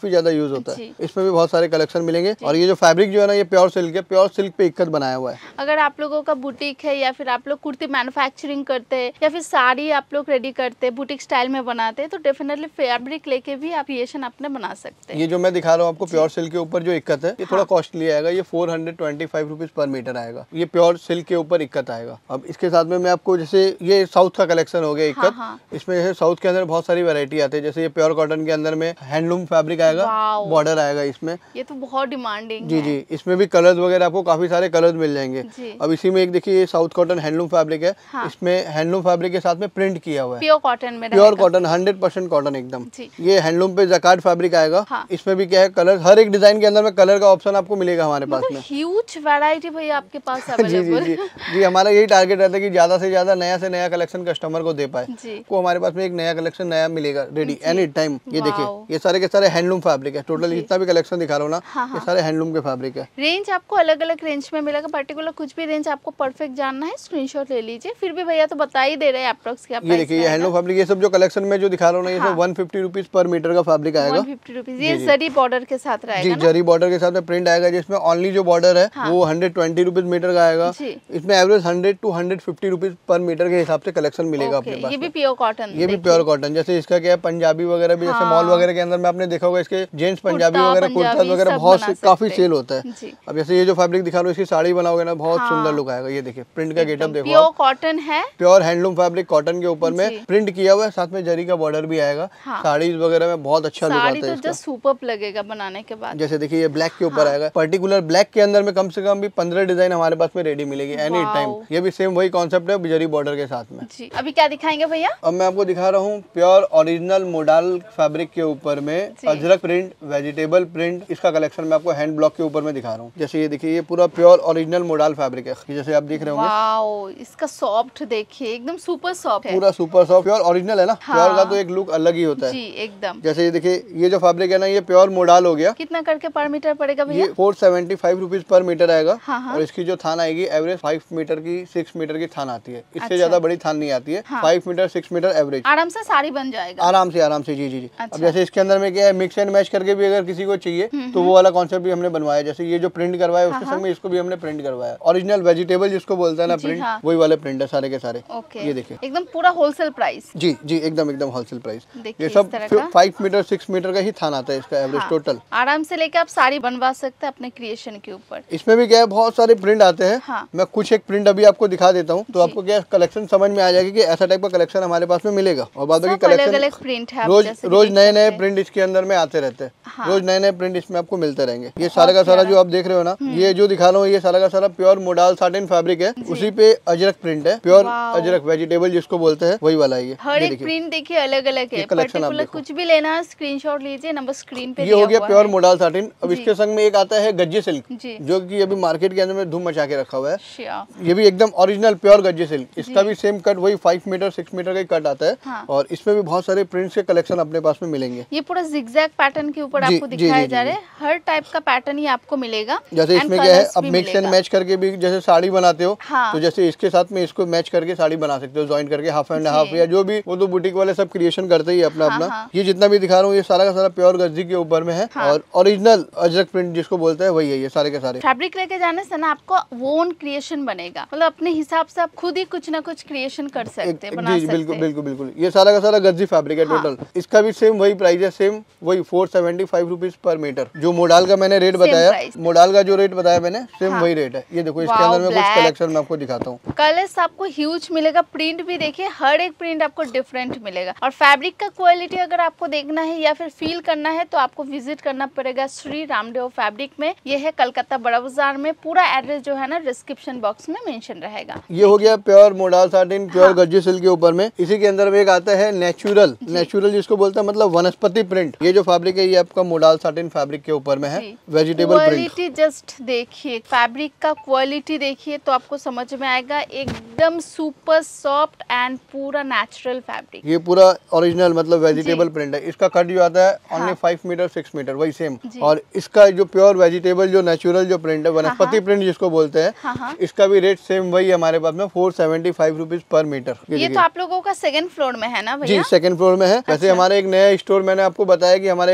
यूज होता है। इसमें भी बहुत सारे कलेक्शन मिलेंगे। और ये जो फैब्रिक जो है ना, ये प्योर सिल्क है, प्योर सिल्क पे इक्कत बनाया हुआ है। अगर आप लोगों का बुटीक है या फिर आप लोग कुर्ती मैन्युफैक्चरिंग करते हैं या फिर साड़ी आप लोग रेडी करते हैं, बुटीक स्टाइल में बनाते हैं, तो डेफिनेटली फैब्रिक लेके भी आप क्रिएशन अपने बना सकते हैं। ये जो मैं दिखा रहा हूँ आपको प्योर सिल्क के ऊपर जो इक्कत है, ये थोड़ा कॉस्टली आएगा। ये 425 रुपीज पर मीटर आएगा। ये प्योर सिल्क के ऊपर इक्कत आएगा। अब इसके साथ में मैं आपको, जैसे ये साउथ का कलेक्शन हो गया इक्कत। इसमें जैसे साउथ के अंदर बहुत सारी वैरायटी आती है। जैसे ये प्योर कॉटन के अंदर में हैंडलूम फैब्रिक आएगा, बॉर्डर आएगा इसमें। ये तो बहुत डिमांडिंग जी जी। इसमें भी कलर्स वगैरह आपको काफी सारे कलर्स मिल जाएंगे। अब इसी में एक देखिए, ये साउथ कॉटन हैंडलूम फैब्रिक है। इसमें हैंडलूम फैब्रिक के साथ में प्रिंट किया हुआ है, प्योर कॉटन में, प्योर कॉटन 100% कॉटन एकदम। ये हैंडलूम पे जकार्ड फैब्रिक आएगा। इसमें भी क्या है, कलर, हर एक डिजाइन के अंदर में कलर का ऑप्शन आपको मिलेगा हमारे पास में। ह्यूज वैरायटी भैया आपके पास अवेलेबल। जी जी जी। हमारा यही टारगेट रहता है कि ज्यादा से ज्यादा नया से नया कलेक्शन कस्टमर को दे पाए। को हमारे पास में एक नया कलेक्शन नया मिलेगा रेडी एनी टाइम। ये देखिए, ये सारे के सारे हैंडलूम फैब्रिक है। टोटल जितना भी कलेक्शन दिखा रहा हूँ ना, ये सारे हैंडलूम के फैब्रिक है। रेंज आपको अलग अलग रेंज में मिलेगा। पर्टिकुलर कुछ भी रेंज आपको परफेक्ट जानना है, स्क्रीनशॉट ले लीजिए। फिर भी भैया तो बता ही दे रहे हैं अप्रोक्स क्या प्राइस। ये देखिए, ये हैंडलूम फैब्रिक, ये सब जो कलेक्शन में जो दिखा रहा हूँ ना, ये सब 150 रुपीज पर मीटर का फैब्रिक आएगा। 150 रुपीज। ये जरी बॉर्डर के साथ रहेगा जी, जरी बॉर्डर के साथ में प्रिंट आएगा। जिसमें ओनली जो बॉर्डर है वो 120 रुपीज मीटर का आएगा। इसमें average 100 to 150 rupees per metre के हिसाब से कलेक्शन मिलेगा अपने पास। ये भी प्योर कॉटन, ये भी प्योर कॉटन। जैसे इसका क्या है, पंजाबी वगैरह भी, जैसे मॉल वगैरह के अंदर में आपने देखा होगा, इसके जेंट्स पंजाबी वगैरह, कुर्ता वगैरह बहुत काफी सेल होता है। अब जैसे ये जो फैब्रिक दिखा रहा हूँ, इसकी साड़ी बनाओगे ना, बहुत सुंदर लुक आएगा। ये देखिए, प्रिंट का गेटअप देखो, प्योर कॉटन है, प्योर हैंडलूम फैब्रिक कॉटन के ऊपर में प्रिंट किया हुआ है। साथ में जरी का बॉर्डर भी आएगा। साड़ीज वगैरह में बहुत अच्छा लुक आता है। तो जस्ट सुपर्ब लगेगा बनाने के बाद। जैसे देखिए, ये ब्लैक के ऊपर आएगा। पर्टिकुलर ब्लैक के अंदर में कम से कम भी 15 डिजाइन हमारे पास में रेडी मिलेगी एनी टाइम। ये भी सेम वही कॉन्सेप्ट है, जरी बॉर्डर के साथ में। जी। अभी क्या दिखाएंगे भैया? अब मैं आपको दिखा रहा हूँ प्योर ओरिजिनल मोडाल फैब्रिक के ऊपर में अजरक प्रिंट, वेजिटेबल प्रिंट। इसका कलेक्शन मैं आपको हैंड ब्लॉक के ऊपर में दिखा रहा हूँ। जैसे ये देखिए, ये पूरा प्योर ओरिजिनल मोडाल फैब्रिक है। जैसे आप देख रहे होंगे, इसका सॉफ्ट देखिए, एकदम सुपर सॉफ्ट है, पूरा सुपर सॉफ्ट। प्योर ओरिजिनल है ना, प्योर का तो एक लुक अलग ही होता है जी, एकदम। जैसे ये देखिए, ये जो फैब्रिक है ना, ये प्योर मोडाल हो गया। कितना करके पर मीटर पड़ेगा भैया? ये 475 रुपीज पर मीटर आएगा। और इसकी जो थान आएगी एवरेज 5 मीटर की, 6 मीटर की थान आती है। इससे ज्यादा बड़ी थान नहीं आती है। 5 मीटर 6 मीटर एवरेज, आराम से साड़ी बन जाएगा, आराम से। जी जी जी। अब जैसे इसके अंदर में क्या है, मिक्स एंड मैच करके भी अगर किसी को चाहिए तो वो वाला कॉन्सेप्ट भी हमने बनवाया। जैसे ये जो प्रिंट करवाया, उसके संग में इसको भी हमने प्रिंट करवाया। ओरिजिनल वेजिटेबल जिसको बोलता है ना प्रिंट, वही वाले प्रिंट है सारे के सारे। ये देखिए, एकदम पूरा होलसेल प्राइस। जी जी, एकदम होलसेल प्राइस। ये सब 5 मीटर 6 मीटर का ही थान आता है इसका एवरेज टोटल। आराम से लेके आप साड़ी बनवा सकते हैं अपने क्रिएशन के ऊपर। इसमें भी क्या है, बहुत सारे प्रिंट आते हैं। मैं कुछ एक प्रिंट अभी आपको दिखा देता हूँ, तो आपको क्या कलेक्शन समझ में आ जाएगी कि ऐसा टाइप का कलेक्शन हमारे पास में मिलेगा। और बाद बाकी कलेक्शन प्रिंट है, रोज नए प्रिंट इसके अंदर में आते रहते हैं। रोज नए प्रिंट इसमें आपको मिलते रहेंगे। ये सारा का सारा जो आप देख रहे हो ना, ये जो दिखा रहा हूँ, ये सारा का सारा प्योर मोडाल साटिन फैब्रिक है। उसी पे अजरक प्रिंट है, प्योर अजरक वेजिटेबल जिसको बोलते हैं, वही वाला है। हर एक प्रिंट देखिए अलग अलग है। पर्टिकुलर कुछ भी लेना है, स्क्रीनशॉट लीजिए, नंबर स्क्रीन पे। ये हो गया प्योर मोडाल साटिन। अब इसके संग में एक आता है गज्जे सिल्क, जो कि अभी मार्केट के अंदर में धूम मचा के रखा हुआ है। ये भी एकदम ओरिजिनल प्योर गज्जे सिल्क। इसका भी सेम कट वही 5 मीटर 6 मीटर का कट आता है। और इसमें भी बहुत सारे प्रिंट्स के कलेक्शन अपने पास में मिलेंगे। ये पूरा जिगजैग पैटर्न के ऊपर आपको दिखाया जा रहा है। हर टाइप का पैटर्न ही आपको मिलेगा। जैसे इसमें क्या है, अब मिक्स एंड मैच करके भी जैसे साड़ी बनाते हो, तो जैसे इसके साथ में इसको मैच करके साड़ी बना सकते हो, ज्वाइन करके हाफ एंड हाफ, या जो भी, वो तो बुटीक वाले सब क्रिएशन करते ही अपना अपना। ये जितना भी दिखा रहा हूँ, ये सारा का सारा प्योर गज्जी के ऊपर में है। और ओरिजिनल अजरक प्रिंट जिसको बोलते हैं, वही है ये सारे के सारे। फैब्रिक लेके जाने से ना आपको ओन क्रिएशन बनेगा, मतलब अपने हिसाब से आप खुद ही कुछ ना कुछ क्रिएशन कर सकते हैं, बना सकते हैं। बिल्कुल। ये सारा का सारा गज्जी फैब्रिक है टोटल। इसका भी सेम वही प्राइस है, सेम वही 475 रुपीज पर मीटर। जो मोडाल का मैंने रेट बताया, मोडाल का जो रेट बताया मैंने, सेम वही रेट है। ये देखो, इसके अंदर में कुछ कलेक्शन मैं आपको दिखाता हूँ। कलर्स आपको ह्यूज मिलेगा। प्रिंट भी देखिए, हर एक प्रिंट आपको डिफरेंट मिलेगा। और फैब्रिक का क्वालिटी अगर आपको देखना है या फिर फील करना है, तो आपको विजिट करना पड़ेगा श्री रामदेव फैब्रिक में। ये है कलकत्ता बड़ा बाजार में। पूरा एड्रेस जो है ना, डिस्क्रिप्शन बॉक्स में मेंशन रहेगा। ये हो गया pure modal satin, pure Gajji silk के ऊपर में। इसी के अंदर में एक आता है नेचुरल जिसको बोलते हैं, मतलब वनस्पति प्रिंट। ये जो फैब्रिक है, ये आपका मोडाल साटिन फैब्रिक के ऊपर में है, वेजिटेबल प्रिंट। क्वालिटी जस्ट देखिए, फैब्रिक का क्वालिटी देखिए, तो आपको समझ में आएगा। एकदम सुपर सॉफ्ट एंड पूरा नेचुरल फैब्रिक। ये पूरा ओरिजिनल मतलब वेजिटेबल प्रिंट है। इसका कट जो आता है ओनली 5 मीटर 6 मीटर, वही सेम। और इसका जो प्योर वेजिटेबल जो नेचुरल जो प्रिंट है, वनस्पति प्रिंट जिसको बोलते हैं, इसका भी रेट सेम वही हमारे पास में 475 रुपीज पर मीटर। ये तो आप लोगों का 2nd फ्लोर में है ना भैया? जी, 2nd फ्लोर में है। वैसे हमारा एक नया स्टोर, मैंने आपको बताया कि हमारा एक नया स्टोर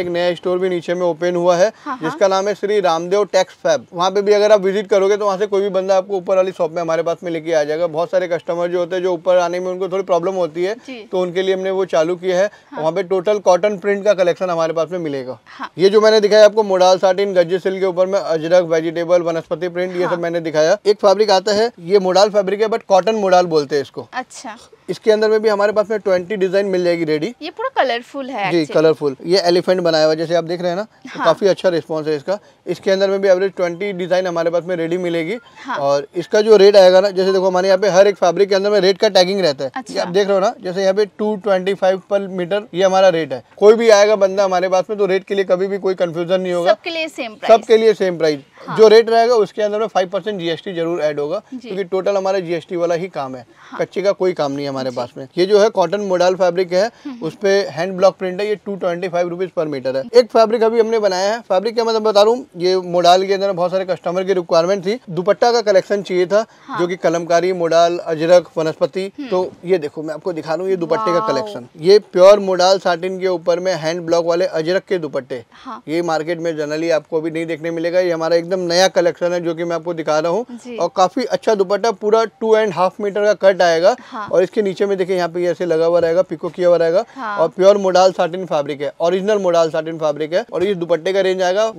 स्टोर भी नीचे में ओपन हुआ है, हाँ। जिसका नाम है श्री रामदेव टेक्स फैब। वहाँ पे भी अगर आप विजिट करोगे तो वहाँ से कोई भी बंदा आपको ऊपर वाली शॉप में हमारे पास में लेके आ जाएगा। बहुत सारे कस्टमर जो होते हैं जो ऊपर आने में उनको थोड़ी प्रॉब्लम होती है, तो उनके लिए हमने वो चालू किया है। वहाँ पे टोटल कॉटन प्रिंट का कलेक्शन हमारे पास में मिलेगा। ये जो मैंने दिखाया आपको मोडाल साटिन गज्जे सिल्क के ऊपर में अजरक वेजिटेबल वनस्पति प्रिंट, ये सब मैंने दिखाया। एक फैब्रिक आता है, ये मोडाल फैब्रिक है बट कॉटन मोडाल बोलते हैं इसको। अच्छा, इसके अंदर में भी हमारे पास में 20 डिजाइन मिल जाएगी रेडी। ये पूरा कलरफुल है जी, कलरफुल। ये एलिफेंट बनाया हुआ जैसे आप देख रहे हैं ना, तो काफी अच्छा रिस्पांस है इसका। इसके अंदर में भी एवरेज 20 डिजाइन हमारे पास में रेडी मिलेगी। और इसका जो रेट आएगा ना, जैसे देखो हमारे यहाँ पे हर एक फैब्रिक के अंदर में रेट का टैगिंग रहता है। ये आप देख रहे हो ना, जैसे यहाँ पे 225 पर मीटर ये हमारा रेट है। कोई भी आएगा बंदा हमारे पास में तो रेट के लिए कभी भी कोई कंफ्यूजन नहीं होगा, सबके लिए सेम प्राइस। सबके लिए सेम प्राइस। जो रेट रहेगा उसके अंदर में 5% जीएसटी जरूर ऐड होगा, क्योंकि टोटल हमारा जीएसटी वाला ही काम है, कच्चे का कोई काम नहीं है हमारे पास में। ये जो है कॉटन मोडाल फैब्रिक है, उस पे हैंड ब्लॉक प्रिंट है। ये 225 रुपीज पर मीटर है। एक फैब्रिक अभी हमने बनाया है। फैब्रिक क्या मतलब बता रहा हूँ, ये मोडाल के अंदर बहुत सारे कस्टमर की रिक्वायरमेंट थी, दुपट्टा का कलेक्शन चाहिए था, जो कि कलमकारी मोडाल अजरक वनस्पति। तो ये देखो मैं आपको दिखा रहा हूँ, ये दुपट्टे का कलेक्शन। ये प्योर मोडाल साटिन के ऊपर में हैंड ब्लॉक वाले अजरक के दुपट्टे। ये मार्केट में जनरली आपको अभी नहीं देखने मिलेगा। ये हमारा एकदम नया कलेक्शन है जो कि मैं आपको दिखा रहा हूँ। और काफी अच्छा दुपट्टा, पूरा 2.5 मीटर का कट आएगा। और इसके नीचे में देखिए यहाँ पे ऐसे लगा हुआ रहेगा, पिको किया हुआ रहेगा। और प्योर मोडाल साटिन फैब्रिक है, ओरिजिनल मोडाल साटिन फैब्रिक है। और इस दुपट्टे का रेंज आएगा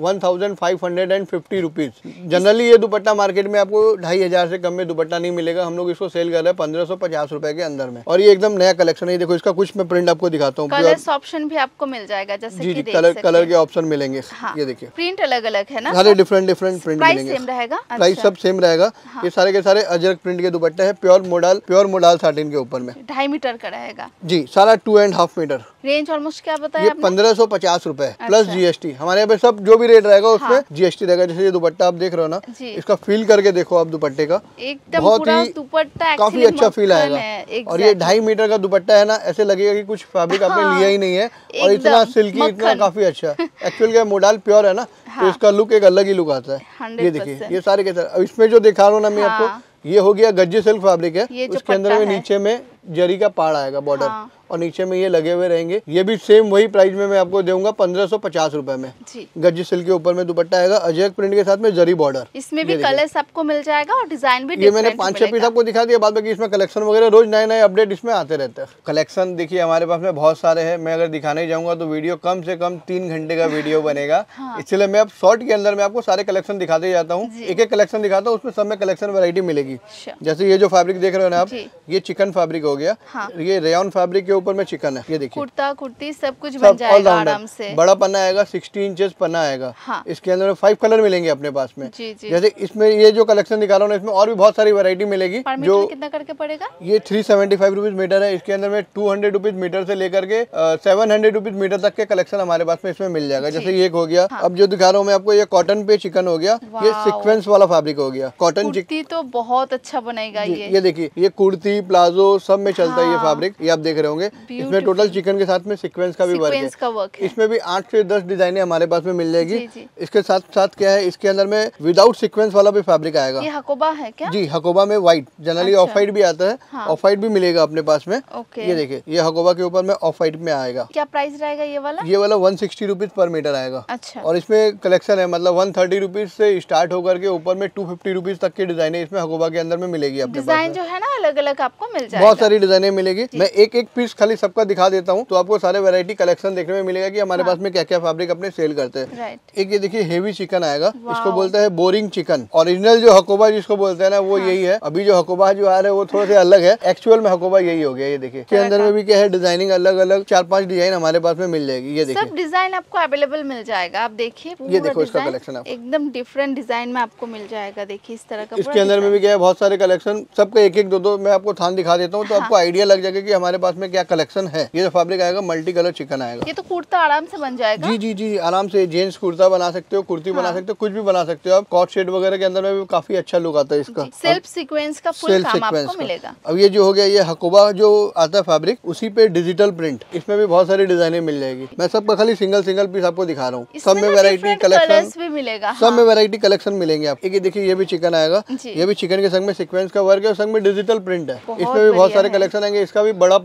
1550 रुपीज। जनरली ये दुपट्टा मार्केट में आपको 2500 से कम में दुपट्टा नहीं मिलेगा। हम लोग इसको सेल कर रहे हैं 1550 रुपए के अंदर में। और ये एकदम नया कलेक्शन है। देखो इसका कुछ मैं प्रिंट आपको दिखाता हूँ। कलर्स ऑप्शन भी आपको मिल जाएगा, जैसे जी, कलर के ऑप्शन मिलेंगे। ये देखिए प्रिंट अलग अलग है ना, सारे डिफरेंट प्रिंट मिलेंगे। सेम रहेगा, प्राइस सब सेम रहेगा। ये सारे के सारे अजरक प्रिंट के दुपट्टे हैं, प्योर मोडाल साटिन के ऊपर में। 2.5 मीटर का रहेगा जी, सारा 2.5 मीटर। रेंज ऑलमोस्ट क्या बताया ये आपने? 1550 रुपए प्लस जीएसटी। हमारे यहाँ पे सब जो भी रेट रहेगा उसमें जीएसटी रहेगा। जैसे ये दुपट्टा आप देख रहे हो ना, इसका फील करके देखो आप दुपट्टे का, एकदम बहुत पूरा ही दुपट्टा काफी अच्छा फील आएगा। और ये 2.5 मीटर का दुपट्टा है ना, ऐसे लगेगा कि कुछ फैब्रिक आपने लिया ही नहीं है। और इतना सिल्की, इतना काफी अच्छा। एक्चुअल क्या मोडाल प्योर है ना, तो इसका लुक एक अलग ही लुक आता है। ये देखिए, ये सारे के सारे। इसमें जो दिखा रहा हूँ ना मैं आपको, ये हो गया गज्जे सिल्क फैब्रिक है। उसके अंदर में नीचे में जरी का पाड़ आएगा बॉर्डर, और नीचे में ये लगे हुए रहेंगे। ये भी सेम वही प्राइस में मैं आपको दूंगा 1550 रुपए में। गज्जे सिल्क के ऊपर में दुपट्टा आएगा, अजरक प्रिंट के साथ में जरी बॉर्डर। इसमें भी कलर्स आपको मिल जाएगा और डिजाइन भी। ये मैंने 5-6 पीस आपको दिखा दिया, बाद बाकी इसमें कलेक्शन वगैरह रोज नए अपडेट इसमें आते रहते हैं। कलेक्शन देखिए हमारे पास में बहुत सारे हैं। मैं अगर दिखाने जाऊंगा तो वीडियो कम से कम 3 घंटे का वीडियो बनेगा। इसलिए मैं अब शॉर्ट के अंदर में आपको सारे कलेक्शन दिखाते जाता हूँ। एक एक कलेक्शन दिखाता हूँ, उसमें सब में कलेक्शन वैरायटी मिलेगी। जैसे ये जो फैब्रिक देख रहे हो ना आप, ये चिकन फैब्रिक हो गया। ये रेयन फैब्रिक के ऊपर में चिकन है। ये देखिए, कुर्ता कुर्ती सब कुछ बन जाएगा आराम से। बड़ा पन्ना आएगा, 60 इंचेस पन्ना आएगा। इसके अंदर 5 कलर मिलेंगे अपने पास में। जैसे इसमें ये जो कलेक्शन दिखा रहा हूँ, इसमें और भी बहुत सारी वैरायटी मिलेगी। जो कितना करके पड़ेगा? ये 375 रुपीज मीटर है। इसके अंदर में 200 रुपीज मीटर से लेकर के 700 रुपीज मीटर तक के कलेक्शन हमारे पास में इसमें मिल जाएगा। जैसे ये हो गया। अब जो दिखा रहा हूँ मैं आपको, ये कॉटन पे चिकन हो गया। ये सीक्वेंस वाला फैब्रिक हो गया। कॉटन कुर्ती तो बहुत अच्छा बनेगा। ये देखिए, ये कुर्ती प्लाजो सब में चलता है ये फैब्रिक। ये आप देख रहे होंगे, इसमें टोटल चिकन के साथ में सीक्वेंस का भी वर्क है। इसमें भी 8 से 10 डिजाइने हमारे पास में मिल जाएगी। इसके साथ साथ क्या है, इसके अंदर में विदाउट सीक्वेंस वाला भी फैब्रिक आएगा। ये हकोबा है क्या? जी, हकोबा में व्हाइट, जनरली ऑफ व्हाइट भी आता है। ऑफ व्हाइट भी मिलेगा अपने पास में। ये देखिए, ये हकोबा के ऊपर में ऑफ व्हाइट में आएगा। क्या प्राइस रहेगा ये वाला? ये वाला 160 रुपीज पर मीटर आएगा। अच्छा। और इसमें कलेक्शन है, मतलब 130 रुपीज से स्टार्ट होकर के ऊपर में 250 रुपीज तक की डिजाइन इसमें हकोबा के अंदर में मिलेगी। अपने डिजाइन जो है ना अलग अलग आपको मिल जाएगा। बहुत सारी डिजाइने मिलेगी। मैं एक एक पीस खाली सबका दिखा देता हूँ, तो आपको सारे वैरायटी कलेक्शन देखने में मिलेगा कि हमारे पास में क्या क्या फैब्रिक अपने सेल करते हैं। एक ये देखिए हेवी चिकन आएगा, इसको बोलते हैं बोरिंग चिकन। ओरिजिनल जो हकोबा जिसको बोलते हैं ना, वो यही है। अभी जो हकोबा जो आ रहा है वो थोड़ा सा अलग है। एक्चुअल में हकोबा यही हो गया। ये देखिए, के अंदर में भी क्या है, डिजाइनिंग अलग अलग 4-5 डिजाइन हमारे पास में मिल जाएगी। ये देखिए, सब डिजाइन आपको अवेलेबल मिल जाएगा। आप देखिए, ये देखो इसका कलेक्शन एकदम डिफरेंट डिजाइन में आपको मिल जाएगा। देखिए इस तरह का। इसके अंदर में भी क्या है, बहुत सारे कलेक्शन, सबका एक एक दो मैं आपको थान दिखा देता हूँ, तो आपको आइडिया लग जाएगा कि हमारे पास में क्या कलेक्शन है। ये जो फैब्रिक आएगा मल्टी कलर चिकन आएगा। ये तो कुर्ता आराम से बन जाएगा। जी जी जी, आराम से जेंट्स कुर्ता बना सकते हो, कुर्ती बना सकते हो, कुछ भी बना सकते हो आप। कॉट शेड वगैरह के अंदर में भी काफी अच्छा लुक आता है इसका। सेल्फ सीक्वेंस का फुल काम आपको मिलेगा। अब ये जो हो गया, ये हकोबा जो आता है फैब्रिक, उसी पे डिजिटल प्रिंट, इसमें भी बहुत सारी डिजाइने मिल जाएगी। मैं सबका खाली सिंगल पीस आपको दिखा रहा हूँ। सब में वैरायटी कलेक्शन भी मिलेगा। सब में वैरायटी कलेक्शन मिलेंगे आप। एक देखिए, ये भी चिकन आएगा। ये भी चिकन के संग में सीक्वेंस का वर्क है और संग में डिजिटल प्रिंट है। इसमें भी बहुत सारे कलेक्शन आएंगे। इसका भी बड़ा पन्ना है, ये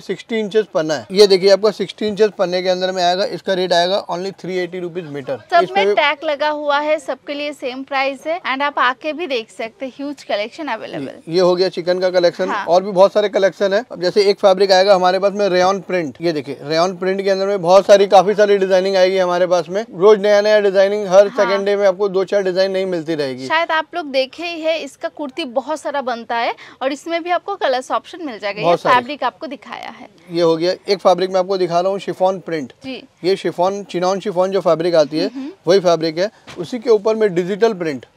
60 इंचेस पन्ना है। ये देखिए आपका 60 इंचेस पन्ने के अंदर में आएगा। इसका रेट आएगा ओनली 380 रुपीज मीटर। सब में टैग लगा हुआ है, सबके लिए सेम प्राइस है एंड आप आके भी देख सकते हैं, ह्यूज कलेक्शन अवेलेबल। ये हो गया चिकन का कलेक्शन। हाँ। और भी बहुत सारे कलेक्शन है। अब जैसे एक फैब्रिक आएगा हमारे पास में रेयन प्रिंट। ये देखिए रेयन प्रिंट के अंदर में बहुत सारी काफी सारी डिजाइनिंग आएगी हमारे पास में। रोज नया नया डिजाइनिंग, हर सेकंड डे में आपको 2-4 डिजाइन नहीं मिलती रहेगी। शायद आप लोग देखे ही है, इसका कुर्ती बहुत सारा बनता है और इसमें भी आपको कलर्स ऑप्शन मिल जाएगा। ये फैब्रिक आपको दिखाया है। ये हो गया एक फैब्रिक में आपको दिखा रहा हूँ शिफॉन प्रिंट। जी। ये शिफॉन चिनॉन शिफॉन जो फैब्रिक आती है वही फैब्रिक है। उसी के ऊपर में डिजिटल प्रिंट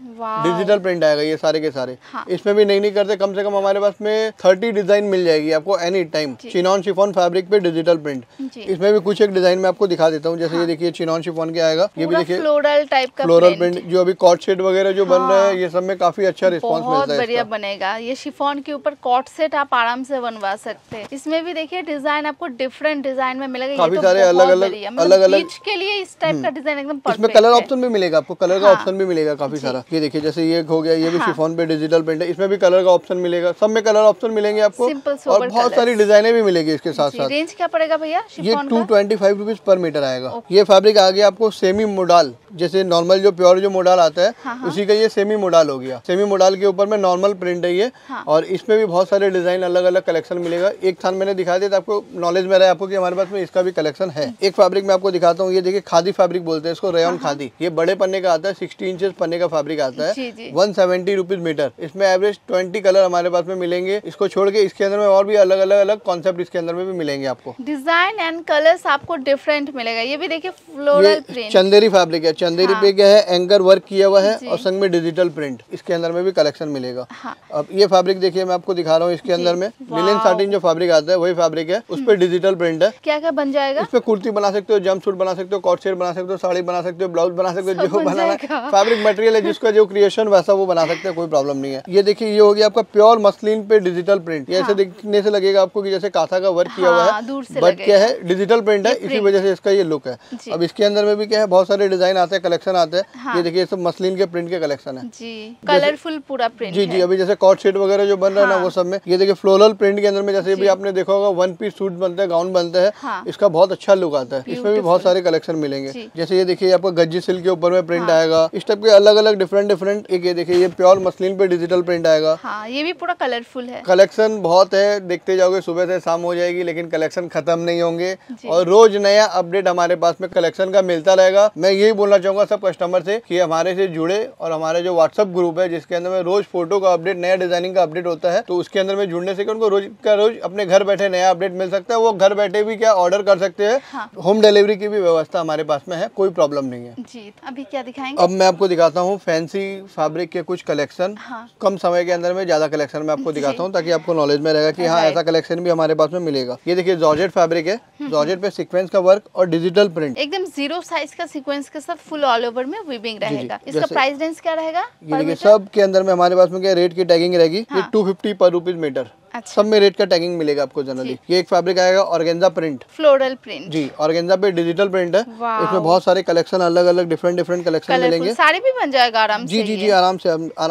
आएगा। ये सारे के सारे। हाँ। इसमें भी नहीं करते, कम से कम हमारे पास में 30 डिजाइन मिल जाएगी आपको any time. Chinon chiffon fabric पे डिजिटल प्रिंट। इसमें भी कुछ एक डिजाइन में आपको दिखा देता हूँ। जैसे ये देखिए चिनॉन शिफॉन के आएगा। ये भी देखिए फ्लोरल टाइप का फ्लोरल प्रिंट जो अभी कॉट सेट वगैरह जो बन रहा है, ये सब में काफी अच्छा रिस्पॉन्स मिलता है। बहुत बढ़िया बनेगा। ये शिफॉन के ऊपर कॉट सेट आप आराम से बनवा सकते हैं। इसमें भी देखिए डिजाइन आपको डिफरेंट डिजाइन में मिलेगा। काफी सारे अलग अलग के लिए इस टाइप का डिजाइन एकदम परफेक्ट। इसमें कलर ऑप्शन भी मिलेगा आपको, कलर का ऑप्शन भी मिलेगा काफी सारा। ये देखिए जैसे ये हो गया, ये भी शिफॉन पे डिजिटल प्रिंट है। इसमें भी कलर का ऑप्शन मिलेगा, सब में कलर ऑप्शन मिलेंगे आपको और बहुत सारी डिजाइनें भी मिलेगी इसके साथ साथ। रेंज क्या पड़ेगा भैया? ये 225 रुपीज पर मीटर आएगा। ये फैब्रिक आ गया आपको सेमी मोडाल। जैसे नॉर्मल जो प्योर जो मोडाल आता है उसी का ये सेमी मोडाल हो गया। सेमी मोडाल के ऊपर में नॉर्मल प्रिंट है ये। और इसमें भी बहुत सारे डिजाइन अलग अलग कलेक्शन मिलेगा। एक थान मैंने दिखा दिया था आपको, नॉलेज में रहा आपको कि हमारे पास में इसका भी कलेक्शन है। एक फैब्रिक में आपको दिखाता हूँ। ये देखिए खादी फैब्रिक बोलते हैं इसको, रेयन खादी। ये बड़े पन्ने का आता है, 60 इंचेस पन्ने का फैब्रिक आता है। 170 रुपीज मीटर। इसमें एवरेज 20 कलर हमारे पास में मिलेंगे। इसको छोड़ के इसके अंदर में और भी अलग अलग कॉन्सेप्ट इसके अंदर में भी मिलेंगे आपको। डिजाइन एंड कलर्स आपको डिफरेंट मिलेगा। ये भी देखिए फ्लोरल प्रिंट, चंदेरी फैब्रिक है। चंदेरी पे क्या है, एंकर वर्क किया हुआ है और संग में डिजिटल प्रिंट। इसके अंदर में भी कलेक्शन मिलेगा। अब ये फैब्रिक देखिए मैं आपको दिखा रहा हूँ। इसके अंदर में लिनन साटिन जो फैब्रिक आता है वही फैब्रिक है। उस पर डिजिटल प्रिंट है। क्या क्या बन जाएगा? इस पे कुर्ती बना सकते हो, जंप सूट बना सकते हो, कॉट सेट बना सकते हो, साड़ी बना सकते हो, ब्लाउज बना सकते हो, जो बनाना फैब्रिक मटेरियल है जिसका जो क्रिएशन वैसा वो बना सकते हैं, कोई प्रॉब्लम नहीं है। ये देखिए ये हो गया आपका प्योर मसलिन पे डिजिटल प्रिंट। ये ऐसे दिखने से लगेगा आपको कि जैसे काथा का वर्क किया हुआ है, बट क्या है डिजिटल प्रिंट है, इसी वजह से इसका ये लुक है। अब इसके अंदर में भी क्या है, बहुत सारे डिजाइन आते हैं, कलेक्शन आते हैं। ये देखिए सब मसलिन के प्रिंट के कलेक्शन है जी, कलरफुल पूरा प्रिंट। जी अभी जैसे कॉट सेट वगैरह जो बन रहा है ना वो सब में। ये देखिए फ्लोरल प्रिंट के अंदर में जैसे भी आपने देखा होगा 1 पीस सूट बनता है, गाउन बनता है, इसका बहुत अच्छा लुक आता है। इसमें भी बहुत सारे कलेक्शन मिलेंगे। जैसे ये देखिए आपको गज्जी सिल्क के ऊपर में प्रिंट आएगा। इस टाइप के अलग अलग डिफरेंट एक ये देखिए ये प्योर मसलिन पे डिजिटल प्रिंट आएगा। ये भी पूरा कलरफुल है। कलेक्शन बहुत है, देखते जाओगे सुबह से शाम हो जाएगी, लेकिन कलेक्शन खत्म नहीं होंगे और रोज नया अपडेट हमारे पास में कलेक्शन का मिलता रहेगा। मैं यही बोलना चाहूंगा सब कस्टमर से कि हमारे से जुड़े और हमारे जो व्हाट्सएप ग्रुप है जिसके अंदर में रोज फोटो का अपडेट, नया डिजाइनिंग का अपडेट होता है, तो उसके अंदर में जुड़ने से उनको रोज का रोज अपने घर बैठे नया अपडेट मिल सकता है। वो घर बैठे भी क्या ऑर्डर कर सकते हैं। होम डिलीवरी की भी व्यवस्था हमारे पास में है, कोई प्रॉब्लम नहीं है जी। अभी क्या दिखाएंगे? अब मैं आपको दिखाता हूँ फैंसी फैब्रिक के कुछ कलेक्शन। कम समय के अंदर में ज्यादा कलेक्शन मैं आपको दिखाता हूँ ताकि आपको नॉलेज में रहेगा कि हाँ ऐसा कलेक्शन भी हमारे पास में मिलेगा। ये देखिए जॉर्जेट फैब्रिक है। जॉर्जेट पे सीक्वेंस का वर्क और डिजिटल प्रिंट, एकदम 0 साइज का सीक्वेंस के साथ फुल ऑल ओवर में वीविंग रहेगा। इसका प्राइस रेंज क्या रहेगा? ये देखिए सब के अंदर में हमारे पास में क्या रेट की टैगिंग रहेगी। ये 250 पर रुपीज मीटर। अच्छा। सब में रेट का टैगिंग मिलेगा आपको जनरली। ये एक फैब्रिक आएगा ऑर्गेन्जा प्रिंट, फ्लोरल प्रिंट। जी ऑर्गेन्जा पे डिजिटल प्रिंट है। इसमें बहुत सारे कलेक्शन अलग अलग डिफरेंट कलेक्शन मिलेंगे। साड़ी भी बन जाएगा आराम से। जी आराम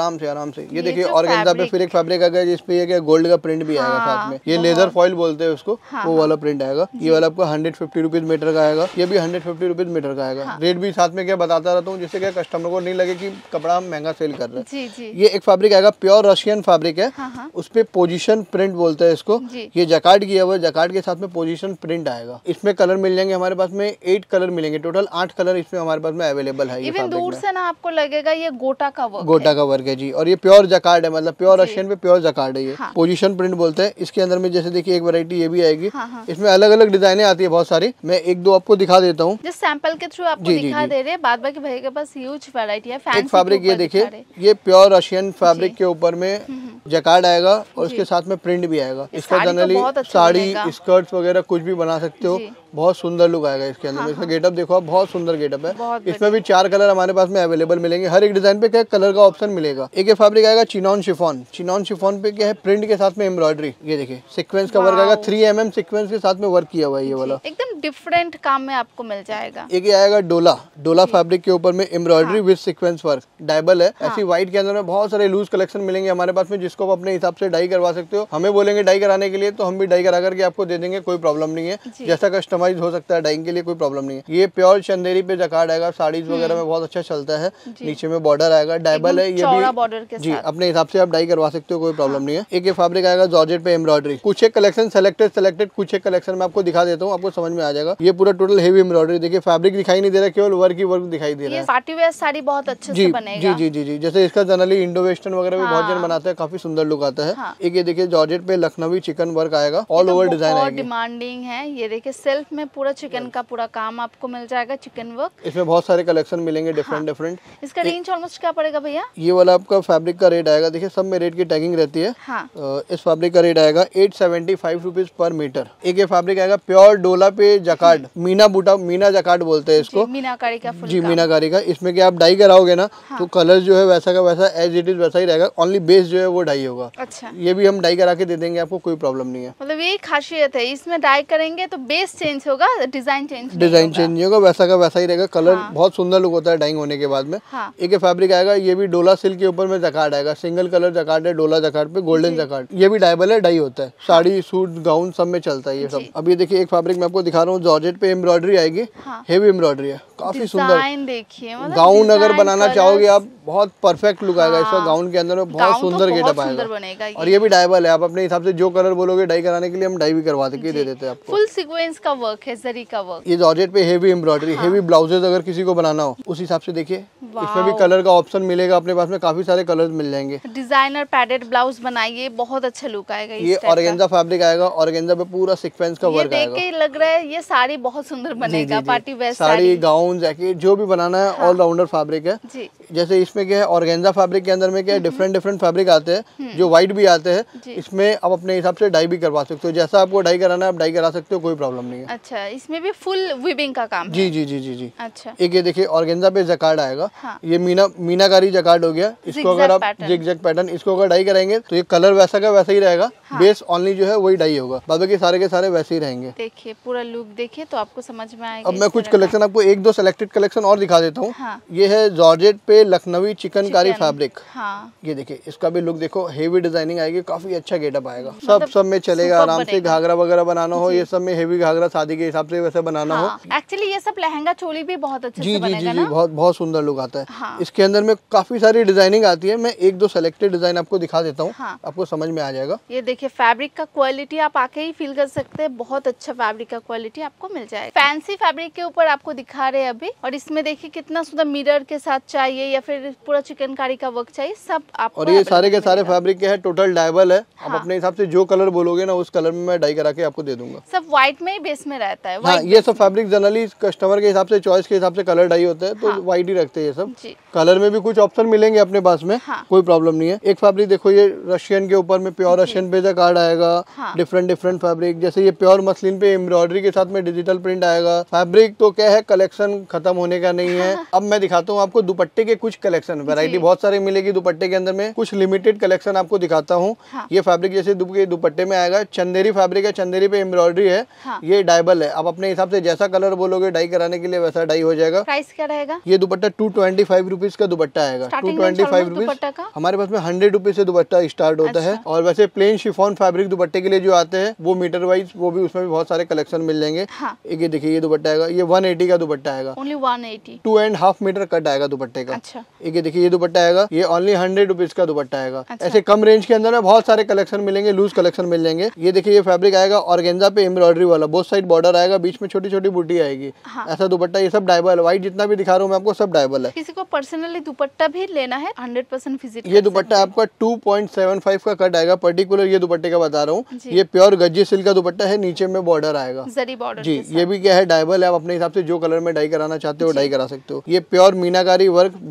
से। ये देखिए ऑर्गेन्जा पे फिर एक फैब्रिक आ गया जिसपे ये गोल्ड का प्रिंट भी आएगा साथ में। ये लेदर फॉइल बोलते हैं उसको, वो वाला प्रिंट आएगा। ये वाला आपको 150 रुपीज मीटर का आएगा। ये भी 150 रुपीज मीटर का आएगा। रेट भी साथ में क्या बताता रहता हूँ जिससे क्या कस्टमर को नहीं लगे कि कपड़ा हम महंगा सेल कर रहे हैं। ये एक फैब्रिक आएगा प्योर रशियन फैब्रिक है। उस पे पोजिशन प्रिंट बोलते हैं इसको। ये जकार्ड किया हुआ है, जकार्ड के साथ में पोजीशन प्रिंट आएगा। इसमें कलर मिल जाएंगे हमारे पास में 8 कलर मिलेंगे। टोटल 8 कलर इसमें हमारे पास में अवेलेबल है। इवन दूर से ना आपको लगेगा ये गोटा का वर्क है जी। और ये प्योर जकार्ड है, मतलब प्योर रशियन पे प्योर जकार्ड है। ये पोजीशन प्रिंट बोलते हैं। इसके अंदर में जैसे देखिए एक वैरायटी ये भी आएगी। इसमें अलग अलग डिजाइने आती है बहुत सारी। मैं 1-2 आपको दिखा देता हूँ, जिस सैंपल के थ्रू आपको दिखा दे रहे हैं। बाद बाकी भैया के पास ह्यूज वैरायटी है। एक फैब्रिक ये देखिए, ये प्योर रशियन फैब्रिक के ऊपर में जकार्ड आएगा और उसके साथ में प्रिंट भी आएगा। इसका जनरली साड़ी, स्कर्ट्स वगैरह कुछ भी बना सकते हो। बहुत सुंदर लुक आएगा इसके अंदर। इसका गेटअप देखो आप, बहुत सुंदर गेटअप है। इसमें भी 4 कलर हमारे पास में अवेलेबल मिलेंगे। हर एक डिजाइन पे क्या कलर का ऑप्शन मिलेगा। एक फैब्रिक आएगा चिनॉन शिफॉन। चिनॉन शिफॉन पे क्या है, प्रिंट के साथ में एम्ब्रॉयडरी, ये देखिए सीक्वेंस का वर्क आएगा। 3 mm सीक्वेंस के साथ में वर्क किया हुआ है ये वाला, एकदम डिफरेंट काम में आपको मिल जाएगा। एक ये आएगा डोला फैब्रिक के ऊपर में embroidery with sequins work, dyeable है। ऐसी व्हाइट के अंदर में बहुत सारे लूज कलेक्शन मिलेंगे हमारे पास में, जिसको आप अपने हिसाब से डाई करवा सकते हो। हमें बोलेंगे डाई कराने के लिए तो हम भी डाई करा करके आपको दे देंगे, कोई प्रॉब्लम नहीं है। जैसा कस्टमाइज हो सकता है डाइंग के लिए, कोई प्रॉब्लम नहीं है। ये प्योर चंदेरी पे जकार्ड आएगा, साड़ीज वगैरह में बहुत अच्छा चलता है। नीचे में बॉर्डर आएगा, डायबल है, ये भी बॉर्डर के जी अपने हिसाब से आप डाई करवा सकते हो, कोई प्रॉब्लम नहीं है। एक ये फैब्रिक आएगा जॉर्जेट पे एम्ब्रॉयडरी। कुछ एक कलेक्शन सेलेक्टेड कुछ एक कलेक्शन में आपको दिखा देता हूँ, आपको समझ में आ जाएगा। ये पूरा टोटल हेवी एम्ब्रॉयडरी, देखिए फैब्रिक दिखाई नहीं दे रहा, केवल वर्क ही वर्क दिखाई दे रहा है। पार्टी वेयर साड़ी बहुत अच्छे से बनेगा। जी जैसे इसका जनरली इंडो वेस्टर्न वगैरह भी बहुत जन बनाते हैं, काफी सुंदर लुक आता है। एक ये देखिए जॉर्जेट पे लखनवी चिकन वर्क आएगा, ऑल ओवर डिजाइन आएगी। डिमांडिंग है ये, देखिए सेल्फ में पूरा चिकन का पूरा काम आपको मिल जाएगा, चिकन वर्क। इसमें बहुत सारे कलेक्शन मिलेंगे डिफरेंट। इसका रेंज ऑलमोस्ट क्या पड़ेगा भैया? ये वाला आपका फैब्रिक का रेट आएगा, देखिए सब में रेट की टैगिंग रहती है। इस फैब्रिक का रेट आएगा 875 रुपीज पर मीटर। एक ये फैब्रिक आएगा प्योर डोला पे जकार्ड, मीना जकार्ड बोलते हैं इसको, मीनाकारी का फुल मीनाकारी का। इसमें क्या आप डाई कराओगे ना तो कलर जो है वैसा का वैसा एज इट इज वैसा ही रहेगा, ओनली बेस जो है वो डाई होगा। अच्छा, ये भी हम डाई करा के दे देंगे आपको, कोई प्रॉब्लम नहीं है। मतलब ये खासियत है, इसमें डाई करेंगे तो बेस चेंज होगा, डिजाइन चेंज नहीं होगा, वैसा का वैसा ही रहेगा। कलर बहुत सुंदर लुक होता है डाइंग होने के बाद में। एक फैब्रिक आएगा, ये भी डोला सिल्क के ऊपर में जकार्ड आएगा, सिंगल कलर जकार्ड है, डोला जकार्ड पे गोल्डन जकार्ड। ये भी डायबल है, डाई होता है, साड़ी सूट गाउन सब में चलता है ये सब। अभी देखिए एक फैब्रिक मैं आपको दिखा रहा हूँ, जॉर्जेट पे एम्ब्रॉयडरी आएगी, हेवी एम्ब्रॉयडरी है, काफी सुंदर। देखिए गाउन अगर बनाना चाहोगे आप, बहुत परफेक्ट लुक आएगा इसका। गाउन के अंदर में बहुत सुंदर गेटअप आएगा। और ये भी डायबल है, आप अपने हिसाब से जो कलर बोलोगे डाई कराने के लिए हम डाई भी करवा के दे देते हैं आपको। फुल सीक्वेंस का वर्क है, जरी का वर्क। ये जॉर्जेट पे हेवी एम्ब्रॉयडरी, हेवी ब्लाउजेज अगर किसी को बनाना हो उस हिसाब से देखिए इसमें भी कलर का ऑप्शन मिलेगा अपने पास में, काफी सारे कलर्स मिल जाएंगे। डिजाइनर पैडेड ब्लाउज बनाइए, बहुत अच्छा लुक आएगा। ये ऑर्गेन्जा फैब्रिक आएगा, ऑर्गेन्जा पे पूरा सीक्वेंस का वर्क आएगा। देख के लग रहा है ये साड़ी बहुत सुंदर बनेगा, party wear sari gown jacket जो भी बनाना है, ऑल राउंडर फैब्रिक है। जैसे इसमें क्या है, ऑर्गेन्जा फैब्रिक के अंदर में क्या है, डिफरेंट फैब्रिक आते हैं, जो व्हाइट भी आते हैं। इसमें आप अपने हिसाब से डाई भी करवा सकते हो, जैसा आपको डाई कराना है आप डाई करा सकते हो, कोई प्रॉब्लम नहीं है। अच्छा, इसमें भी फुल वीविंग का काम जी जी जी जी जी। अच्छा, एक ये देखिए ऑर्गेन्जा पे जकार्ड आएगा, ये मीनाकारी जकार्ड हो गया। इसको अगर आप जिग पैटर्न, इसको अगर डाई कराएंगे तो ये कलर वैसा का वैसा ही रहेगा, बेस ओनली जो है वही डाई होगा, बाकी सारे के सारे वैसे ही रहेंगे। देखिए पूरा लुक देखिए तो आपको समझ में आएगा। अब मैं कुछ कलेक्शन आपको 1-2 सेलेक्टेड कलेक्शन और दिखा देता हूँ। ये है जॉर्जेट पे लखनवी चिकनकारी फैब्रिक। ये देखिए इसका भी लुक देखो, हेवी डिजाइनिंग आएगी, काफी अच्छा गेटअप आएगा। सब में चलेगा आराम से। घाघरा वगैरह बनाना हो, ये सब में हेवी घाघरा शादी के हिसाब से वैसे बनाना हो। एक्चुअली ये सब लहंगा चोली भी बहुत अच्छे से बनेगा ना? बहुत सुंदर लुक आता है। इसके अंदर में काफी सारी डिजाइनिंग आती है, मैं 1-2 सेलेक्टेड डिजाइन आपको दिखा देता हूँ, आपको समझ में आ जाएगा। ये देखिए फैब्रिक का क्वालिटी आप आके ही फील कर सकते हैं, बहुत अच्छा फैब्रिक का क्वालिटी आपको मिल जाएगा। फैंसी फैब्रिक के ऊपर आपको दिखा रहे हैं अभी, और इसमें देखिए कितना सुंदर मिरर के साथ चाहिए या फिर पूरा चिकनकारी का वर्क चाहिए, सब आपको। और ये सारे के सारे फैब्रिक के है, टोटल डायबल है। आप अपने हिसाब से जो कलर बोलोगे ना उस कलर में मैं डाई करा के आपको दे दूंगा। सब व्हाइट में ही बेस में रहता है। हाँ, ये सब फैब्रिक जनरली कस्टमर के हिसाब से, चॉइस के हिसाब से कलर डाई होता है, तो व्हाइट ही रखते हैं ये सब। कलर में भी कुछ ऑप्शन मिलेंगे अपने पास में, कोई प्रॉब्लम नहीं है। एक फैब्रिक देखो, ये रशियन के ऊपर में प्योर रशियन पे जकार्ड आएगा, डिफरेंट फैब्रिक। जैसे ये प्योर मसलिन पे एम्ब्रॉयडरी के साथ में डिजिटल प्रिंट आएगा। फैब्रिक तो क्या है, कलेक्शन खत्म होने का नहीं है। अब मैं दिखाता हूँ आपको दुपट्टे के कुछ कलेक्शन, वैरायटी बहुत सारी मिलेगी दुपट्टे के अंदर में, कुछ लिमिटेड कलेक्शन आपको दिखाता हूँ। ये फैब्रिक जैसे दुपट्टे में आएगा, चंदेरी फैब्रिक है, चंदेरी पे एम्ब्रॉयडरी है। ये डायबल है, आप अपने हिसाब से जैसा कलर बोलोगे डाई कराने के लिए वैसा डाई हो जाएगा। प्राइस क्या रहेगा? ये दुपट्टा 225 रुपीज का दुपट्टा आएगा। 225 रुपीज। हमारे पास में 100 रुपीज से दुपट्टा स्टार्ट होता है। और वैसे प्लेन शिफॉन फैब्रिक दुपट्टे के लिए जो आते हैं वो मीटर वाइज, वो भी उसमें भी बहुत सारे कलेक्शन मिल जाएंगे। एक ये देखिए, ये दुपट्टा आएगा, ये 180 का दुपट्टा आएगा। ओनली 180। 2.5 मीटर कट आएगा दुपट्टे का। अच्छा। एक ये देखिए, ये दुपट्टा आएगा, ये ओनली 100 रुपीज का दुपट्टा आएगा। ऐसे कम रेंज के अंदर में बहुत सारे कलेक्शन मिलेंगे, लूज कलेक्शन मिल जाएंगे। ये देखिए, ये फैब्रिक आएगा ऑर्गेन्जा पे एम्ब्रॉयडरी वाला, बोथ साइड बॉर्डर आएगा, बीच में छोटी छोटी बूटी आएगी। ऐसा दुपट्टा, ये सब डायबल, व्हाइट जितना भी दिखा रहा हूँ मैं आपको सब डायबल है। किसी को पर्सनली दुपट्टा भी लेना है 100% विजिट। ये दुपट्टा आपका 2.75 का कट आएगा, पर्टिकुलर ये दुपट्टे का बता रहा हूँ। ये प्योर गज्जी सिल्क का दुपट्टा है, नीचे में बॉर्डर आएगा, जरी बॉर्डर जी। ये भी क्या है, डायबल है, आप अपने हिसाब से जो कलर में डाई कराना चाहते हो डाई करा सकते हो। ये प्योर मीनाकारी वर्क बनारसी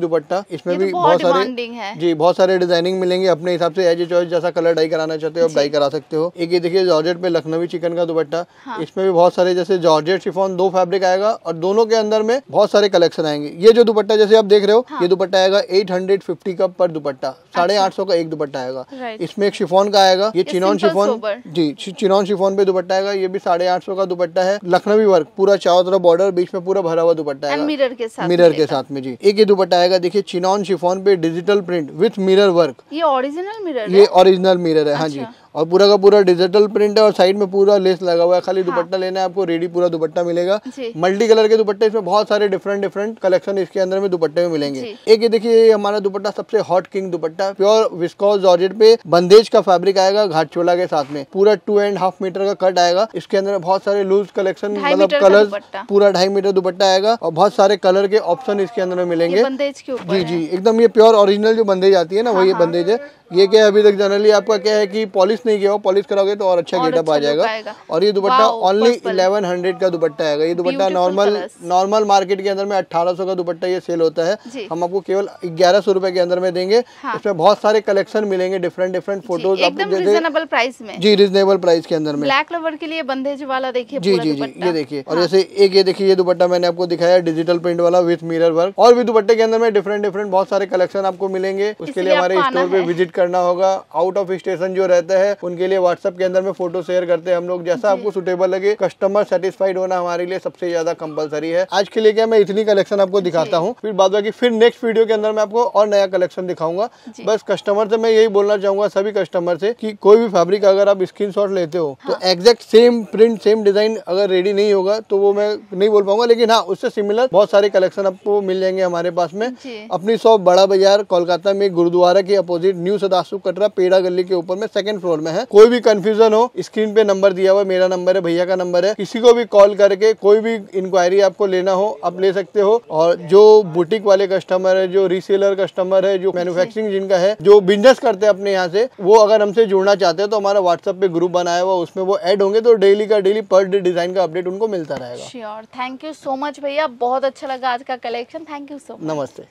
दुपट्टा, इसमें ये तो भी बहुत बहुत सारे demanding है। जी बहुत सारे डिजाइनिंग मिलेंगे अपने हिसाब से, एज ए चॉइस जैसा कलर डाई कराना चाहते हो आप डाई करा सकते हो। एक ये देखिए जॉर्जेट पे लखनवी चिकन का दुपट्टा, इसमें भी बहुत सारे जैसे जॉर्जेट शिफॉन 2 फैब्रिक आएगा और दोनों के अंदर में बहुत सारे कलेक्शन आएंगे। ये जो दुपट्टा जैसे आप देख रहे हो ये दुपट्टा आएगा 850 का पर दुपट्टा, 850 का एक दुपट्टा आएगा। इसमें एक शिफॉन का आएगा, ये चिनॉन शिफॉन जी चिनॉन शिफॉन पे दुपट्टा आएगा, ये भी 850 का दुपट्टा है। लखनवी वर्क पूरा चारों तरफ बॉर्डर, बीच में पूरा भरा हुआ दुपट्टा आएगा मिरर के साथ में जी। एक ये दुपट्टा आएगा देखिए चिनॉन शिफॉन पे digital print with mirror work, ये ओरिजिनल मिरर ये ओरिजिनल मिरर है। हाँ जी, और पूरा का पूरा डिजिटल प्रिंट है और साइड में पूरा लेस लगा हुआ है। खाली दुपट्टा लेना है आपको, रेडी पूरा दुपट्टा मिलेगा। मल्टी कलर के दुपट्टे, इसमें बहुत सारे डिफरेंट कलेक्शन इसके अंदर में दुपट्टे में मिलेंगे। एक ये देखिए ये हमारा दुपट्टा सबसे hot king dupatta, pure viscose georgette पे बंदेज का फैब्रिक आएगा घाट चोला के साथ में, पूरा 2.5 मीटर का कट आएगा। इसके अंदर बहुत सारे लूज कलेक्शन मतलब कलर, पूरा 2.5 मीटर दुपट्टा आएगा और बहुत सारे कलर के ऑप्शन इसके अंदर में मिलेंगे। जी जी एकदम ये प्योर ओरिजिनल जो बंदेज आती है ना वही बंदेज है। ये क्या है अभी तक जनरली आपका क्या है कि पॉलिश नहीं किया हो, पॉलिश कराओगे तो और अच्छा गेटअप आ जाएगा। और ये दुपट्टा ओनली 1100 का दुपट्टा आएगा। ये दुपट्टा नॉर्मल मार्केट के अंदर में 1800 का दुपट्टा ये सेल होता है, हम आपको केवल 1100 रुपए के अंदर में देंगे। इसमें बहुत सारे कलेक्शन मिलेंगे, डिफरेंट फोटोज रीजनेबल प्राइस में। जी रीजनेबल प्राइस के अंदर में। ब्लैक लवर के लिए बंदेज वाला देखिए जी जी जी ये देखिए। और जैसे एक ये देखिए ये दुपट्टा मैंने आपको दिखाया डिजिटल प्रिंट वाला विथ मिरर वर्क, और भी दुपट्टे के अंदर में डिफरेंट बहुत सारे कलेक्शन आपको मिलेंगे। उसके लिए हमारे स्टोर पे विजिट करना होगा। आउट ऑफ स्टेशन जो रहता है उनके लिए व्हाट्सएप के अंदर में फोटो शेयर करते हैं हम लोग, जैसा आपको सुटेबल लगे। कस्टमर सेटिस्फाइड होना हमारे लिए सबसे ज्यादा कंपलसरी है। आज के लिए क्या मैं इतनी कलेक्शन आपको दिखाता हूँ, फिर बाद बाकी फिर नेक्स्ट वीडियो के अंदर मैं आपको और नया कलेक्शन दिखाऊंगा। बस कस्टमर से मैं यही बोलना चाहूंगा सभी कस्टमर से कि कोई भी फैब्रिक अगर आप स्क्रीनशॉट लेते हो तो exact same print same design अगर रेडी नहीं होगा तो वो मैं नहीं बोल पाऊंगा, लेकिन हाँ उससे सिमिलर बहुत सारे कलेक्शन आपको मिल जाएंगे हमारे पास में। अपनी शॉप बड़ा बाजार कोलकाता में गुरुद्वारा के अपोजिट न्यू सदाशिव कटरा पेड़ा गली के ऊपर में सेकंड फ्लोर में है। कोई भी कंफ्यूजन हो स्क्रीन पे नंबर दिया हुआ, मेरा नंबर है, भैया का नंबर है, किसी को भी कॉल करके कोई भी इंक्वायरी आपको लेना हो आप ले सकते हो। और जो बुटीक वाले कस्टमर है, जो रीसेलर कस्टमर है, जो मैन्युफैक्चरिंग जिनका है, जो बिजनेस करते हैं अपने यहाँ से, वो अगर हमसे जुड़ना चाहते हैं तो हमारा व्हाट्सएप पे ग्रुप बनाया हुआ, उसमें वो ऐड होंगे तो डेली का डेली पर डे डिजाइन का अपडेट उनको मिलता रहेगा। Sure, thank you so much भैया, बहुत अच्छा लगा आज का कलेक्शन, थैंक यू सो मच। नमस्ते।